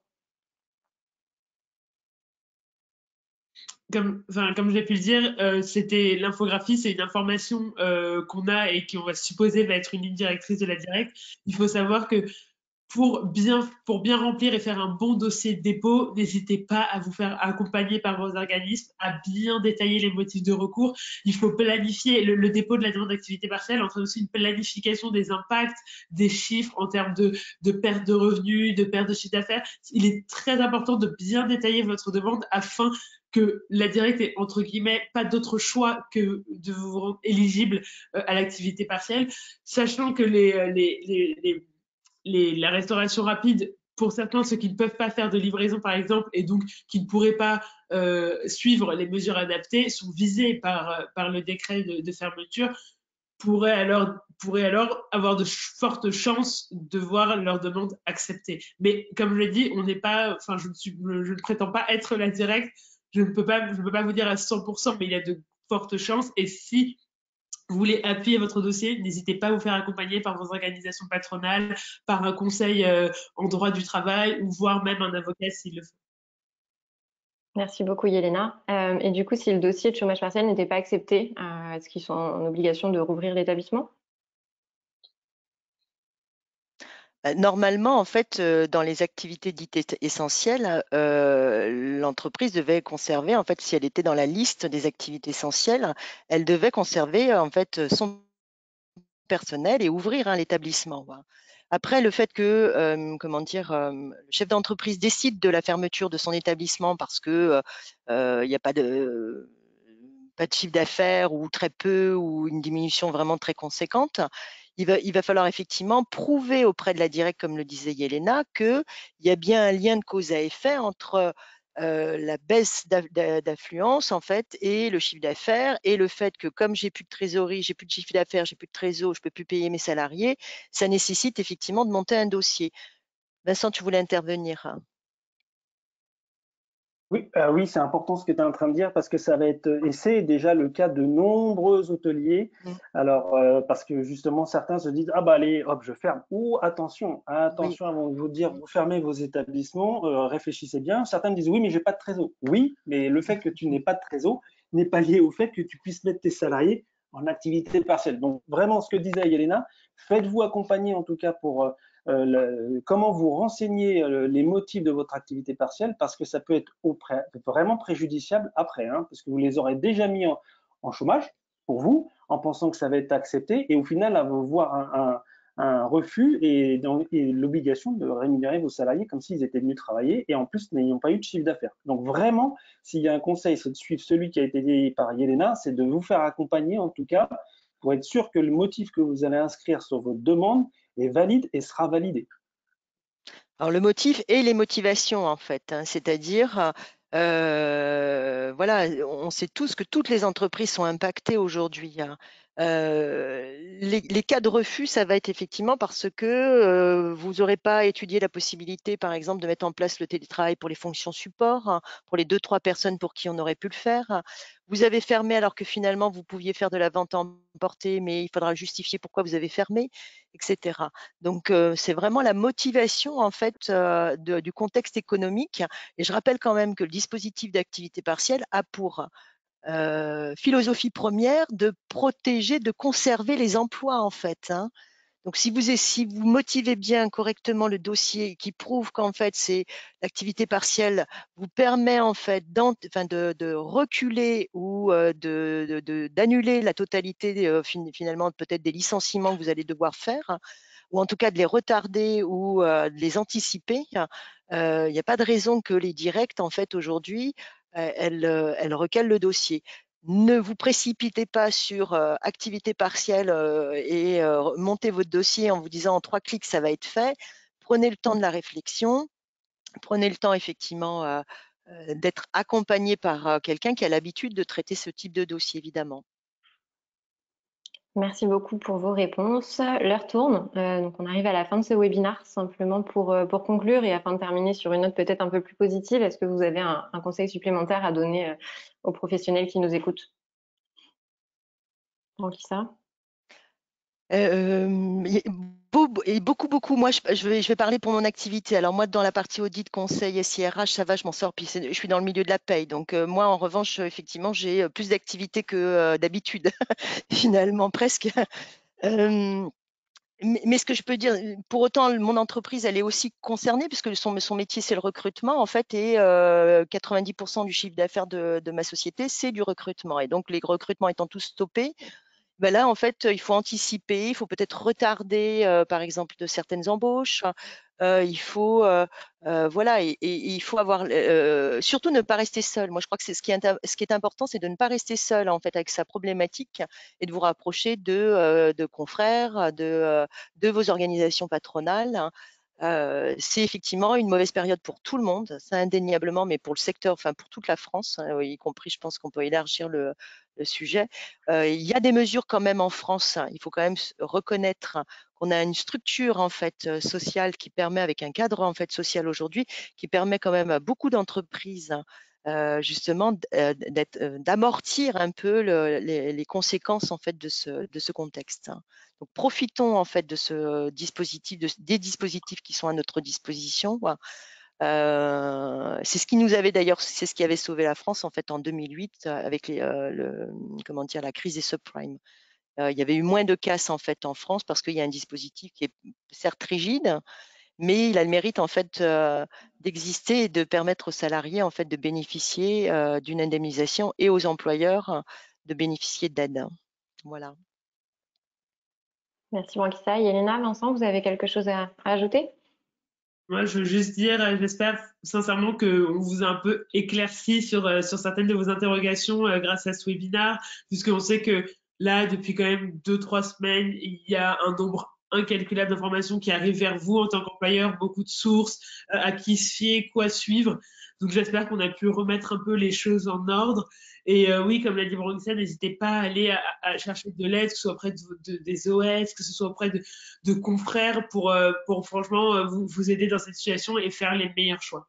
Comme, enfin, comme je l'ai pu le dire, euh, c'était l'infographie, c'est une information euh, qu'on a et qu'on va supposer va être une ligne directrice de la directe. Il faut savoir que pour bien, pour bien remplir et faire un bon dossier de dépôt, n'hésitez pas à vous faire accompagner par vos organismes, à bien détailler les motifs de recours. Il faut planifier le, le dépôt de la demande d'activité partielle, entraîne aussi une planification des impacts, des chiffres en termes de, de perte de revenus, de perte de chiffre d'affaires. Il est très important de bien détailler votre demande afin que la directe ait, entre guillemets, pas d'autre choix que de vous rendre éligible euh, à l'activité partielle, sachant que les, les, les, les les, la restauration rapide, pour certains, ceux qui ne peuvent pas faire de livraison, par exemple, et donc qui ne pourraient pas euh, suivre les mesures adaptées, sont visés par, par le décret de, de fermeture, pourraient alors, pourraient alors avoir de fortes chances de voir leur demande acceptée. Mais comme je l'ai dit, on n'est pas, enfin, je ne, suis, je ne prétends pas être la directe, je ne peux pas, je ne peux pas vous dire à cent pour cent, mais il y a de fortes chances. Et si vous voulez appuyer votre dossier, n'hésitez pas à vous faire accompagner par vos organisations patronales, par un conseil euh, en droit du travail ou voire même un avocat s'il le faut. Merci beaucoup, Yelena. Euh, et du coup, si le dossier de chômage partiel n'était pas accepté, euh, est-ce qu'ils sont en obligation de rouvrir l'établissement? Normalement, en fait, euh, dans les activités dites essentielles, euh, l'entreprise devait conserver, en fait, si elle était dans la liste des activités essentielles, elle devait conserver, en fait, son personnel et ouvrir hein, l'établissement. Voilà. Après, le fait que, euh, comment dire, euh, le chef d'entreprise décide de la fermeture de son établissement parce que euh, il n'y a pas de pas de chiffre d'affaires ou très peu ou une diminution vraiment très conséquente, il va, il va falloir effectivement prouver auprès de la directe, comme le disait Yelena, qu'il y a bien un lien de cause à effet entre euh, la baisse d'affluence en fait et le chiffre d'affaires et le fait que comme j'ai plus de trésorerie, j'ai plus de chiffre d'affaires, j'ai plus de trésor, je peux plus payer mes salariés, ça nécessite effectivement de monter un dossier. Vincent, tu voulais intervenir? Oui, euh, oui, c'est important ce que tu es en train de dire parce que ça va être, et c'est déjà le cas de nombreux hôteliers. Mm. Alors, euh, parce que justement, certains se disent, ah bah allez, hop, je ferme. Ou attention, attention Oui. avant de vous dire, vous fermez vos établissements, euh, réfléchissez bien. Certains me disent, oui, mais j'ai pas de trésor. Oui, mais le fait que tu n'aies pas de trésor n'est pas lié au fait que tu puisses mettre tes salariés en activité partielle. Donc, vraiment, ce que disait Yelena, faites-vous accompagner en tout cas pour euh, Euh, le, comment vous renseignez euh, les motifs de votre activité partielle parce que ça peut être au pré, vraiment préjudiciable après, hein, parce que vous les aurez déjà mis en, en chômage pour vous en pensant que ça va être accepté et au final à vous voir un, un, un refus et, et l'obligation de rémunérer vos salariés comme s'ils étaient venus travailler et en plus n'ayant pas eu de chiffre d'affaires. Donc vraiment, s'il y a un conseil, c'est de suivre celui qui a été dit par Yelena, c'est de vous faire accompagner en tout cas pour être sûr que le motif que vous allez inscrire sur votre demande est valide et sera validé. Alors le motif et les motivations en fait, hein, c'est-à-dire euh, voilà, on sait tous que toutes les entreprises sont impactées aujourd'hui. Hein. Euh, les, les cas de refus, ça va être effectivement parce que euh, vous n'aurez pas étudié la possibilité, par exemple, de mettre en place le télétravail pour les fonctions support, hein, pour les deux trois personnes pour qui on aurait pu le faire. Vous avez fermé alors que finalement vous pouviez faire de la vente emportée, mais il faudra justifier pourquoi vous avez fermé, et cetera. Donc, euh, c'est vraiment la motivation en fait euh, de, du contexte économique. Et je rappelle quand même que le dispositif d'activité partielle a pour euh, philosophie première de protéger, de conserver les emplois en fait. Hein. Donc, si vous, si vous motivez bien correctement le dossier qui prouve qu'en fait, c'est l'activité partielle vous permet en fait enfin, de, de reculer ou euh, de, de, d'annuler la totalité euh, finalement peut-être des licenciements que vous allez devoir faire, ou en tout cas de les retarder ou euh, de les anticiper, il euh, n'y a pas de raison que les directs, en fait, aujourd'hui, euh, elles, euh, elles recalent le dossier. Ne vous précipitez pas sur euh, activité partielle euh, et euh, montez votre dossier en vous disant en trois clics, ça va être fait. Prenez le temps de la réflexion. Prenez le temps, effectivement, euh, euh, d'être accompagné par euh, quelqu'un qui a l'habitude de traiter ce type de dossier, évidemment. Merci beaucoup pour vos réponses. L'heure tourne, euh, donc on arrive à la fin de ce webinaire. Simplement pour, euh, pour conclure et afin de terminer sur une note peut-être un peu plus positive, est-ce que vous avez un, un conseil supplémentaire à donner euh, aux professionnels qui nous écoutent? Franquissa? Euh, y a beau- et beaucoup, beaucoup. Moi, je, je vais, je vais parler pour mon activité. Alors, moi, dans la partie audit, conseil, S I R H, ça va, je m'en sors. Puis, c'est- je suis dans le milieu de la paye. Donc, euh, moi, en revanche, effectivement, j'ai euh, plus d'activités que euh, d'habitude, finalement, presque. Euh, mais, mais ce que je peux dire, pour autant, mon entreprise, elle est aussi concernée, puisque son, son métier, c'est le recrutement, en fait, et euh, quatre-vingt-dix pour cent du chiffre d'affaires de, de ma société, c'est du recrutement. Et donc, les recrutements étant tous stoppés, ben là, en fait, il faut anticiper, il faut peut-être retarder, euh, par exemple, de certaines embauches. Euh, il faut, euh, euh, voilà, et, et- et il faut avoir, euh, surtout ne pas rester seul. Moi, je crois que c'est ce qui est, inter- ce qui est important, c'est de ne pas rester seul, en fait, avec sa problématique et de vous rapprocher de, euh, de confrères, de, euh, de vos organisations patronales. Euh, c'est effectivement une mauvaise période pour tout le monde, ça indéniablement, mais pour le secteur, enfin pour toute la France, hein, y compris, je pense qu'on peut élargir le, le sujet. Euh, il y a des mesures quand même en France. Hein, il faut quand même reconnaître qu'on a une structure en fait euh, sociale qui permet, avec un cadre en fait social aujourd'hui, qui permet quand même à beaucoup d'entreprises euh, justement euh, d'être, euh, d'amortir un peu le, les, les conséquences en fait de ce, de ce contexte. Hein. Donc, profitons en fait de ce dispositif, de, des dispositifs qui sont à notre disposition. Euh, c'est ce qui nous avait d'ailleurs, c'est ce qui avait sauvé la France en fait en deux mille huit avec les, euh, le, comment dire, la crise des subprimes. Euh, il y avait eu moins de casse en fait en France parce qu'il y a un dispositif qui est certes rigide, mais il a le mérite en fait euh, d'exister et de permettre aux salariés en fait de bénéficier euh, d'une indemnisation et aux employeurs de bénéficier d'aide. Voilà. Merci Franquissa. Yelena, Vincent, vous avez quelque chose à, à ajouter? Moi, je veux juste dire, euh, j'espère sincèrement qu'on vous a un peu éclairci sur, euh, sur certaines de vos interrogations euh, grâce à ce webinaire, puisqu'on sait que là, depuis quand même deux, trois semaines, il y a un nombre incalculable d'informations qui arrivent vers vous en tant qu'employeur, beaucoup de sources, euh, à qui se fier, quoi suivre. Donc, j'espère qu'on a pu remettre un peu les choses en ordre. Et euh, oui, comme l'a dit Branissa, n'hésitez pas à aller à, à chercher de l'aide, que ce soit auprès de, de, des O S, que ce soit auprès de, de confrères pour, euh, pour franchement euh, vous, vous aider dans cette situation et faire les meilleurs choix.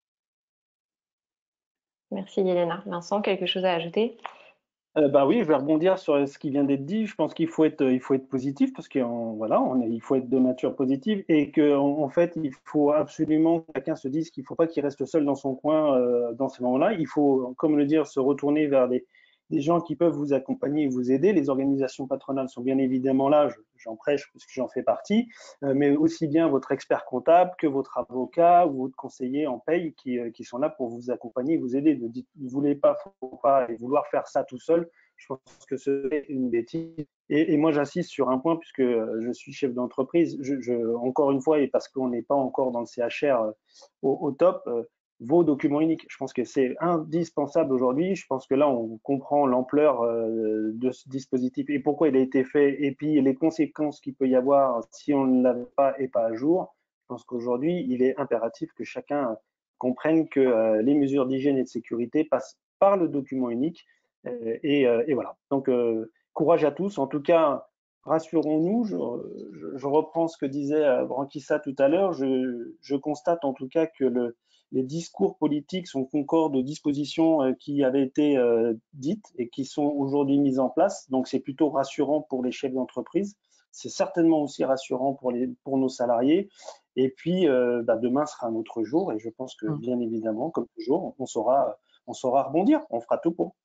Merci Yelena. Vincent, quelque chose à ajouter? Euh, bah oui, je vais rebondir sur ce qui vient d'être dit. Je pense qu'il faut être, il faut être positif parce qu'on voilà, on est, il faut être de nature positive et que en, en fait, il faut absolument que chacun se dise qu'il ne faut pas qu'il reste seul dans son coin euh, dans ces moments-là. Il faut, comme le dire, se retourner vers des, des gens qui peuvent vous accompagner et vous aider. Les organisations patronales sont bien évidemment là. J'en prêche parce que j'en fais partie, euh, mais aussi bien votre expert comptable que votre avocat ou votre conseiller en paye qui, euh, qui sont là pour vous accompagner et vous aider. Ne dites, ne voulez pas, faut pas vouloir faire ça tout seul. Je pense que c'est une bêtise. Et, et moi, j'insiste sur un point, puisque je suis chef d'entreprise, je, je, encore une fois, et parce qu'on n'est pas encore dans le C H R euh, au, au top, euh, vos documents uniques. Je pense que c'est indispensable aujourd'hui. Je pense que là, on comprend l'ampleur euh, de ce dispositif et pourquoi il a été fait, et puis les conséquences qu'il peut y avoir si on ne l'avait pas et pas à jour. Je pense qu'aujourd'hui, il est impératif que chacun comprenne que euh, les mesures d'hygiène et de sécurité passent par le document unique. Et, euh, et, voilà. Donc, euh, courage à tous. En tout cas, rassurons-nous. Je, je, je, reprends ce que disait Branquissa tout à l'heure. Je, je, constate en tout cas que le, les discours politiques sont concordes aux dispositions euh, qui avaient été euh, dites et qui sont aujourd'hui mises en place. Donc, c'est plutôt rassurant pour les chefs d'entreprise. C'est certainement aussi rassurant pour, les, pour nos salariés. Et puis, euh, bah, demain sera un autre jour. Et je pense que, bien évidemment, comme toujours, on saura, on saura rebondir. On fera tout pour.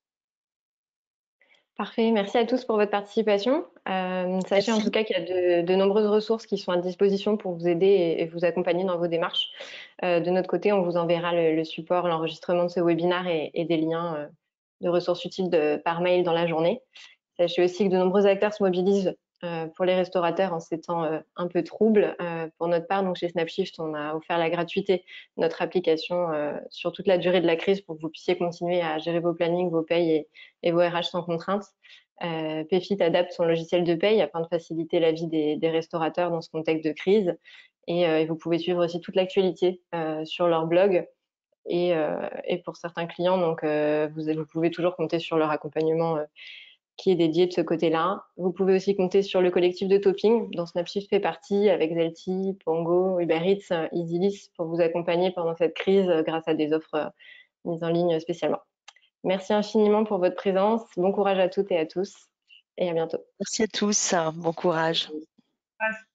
Parfait, merci à tous pour votre participation. Euh, sachez merci. En tout cas qu'il y a de, de nombreuses ressources qui sont à disposition pour vous aider et, et vous accompagner dans vos démarches. Euh, de notre côté, on vous enverra le, le support, l'enregistrement de ce webinaire et, et des liens euh, de ressources utiles de, par mail dans la journée. Sachez aussi que de nombreux acteurs se mobilisent euh, pour les restaurateurs en ces temps euh, un peu troubles. Euh, pour notre part, donc chez Snapshift, on a offert la gratuité de notre application euh, sur toute la durée de la crise pour que vous puissiez continuer à gérer vos plannings, vos payes et, et vos R H sans contrainte. Euh, Payfit adapte son logiciel de paye afin de faciliter la vie des, des restaurateurs dans ce contexte de crise. Et, euh, et vous pouvez suivre aussi toute l'actualité euh, sur leur blog. Et, euh, et pour certains clients, donc, euh, vous, vous pouvez toujours compter sur leur accompagnement euh, qui est dédié de ce côté-là. Vous pouvez aussi compter sur le collectif de Topping, dont Snapshift fait partie, avec Zelty, Pongo, Uber Eats, EasyList, pour vous accompagner pendant cette crise grâce à des offres mises en ligne spécialement. Merci infiniment pour votre présence. Bon courage à toutes et à tous et à bientôt. Merci à tous. Bon courage.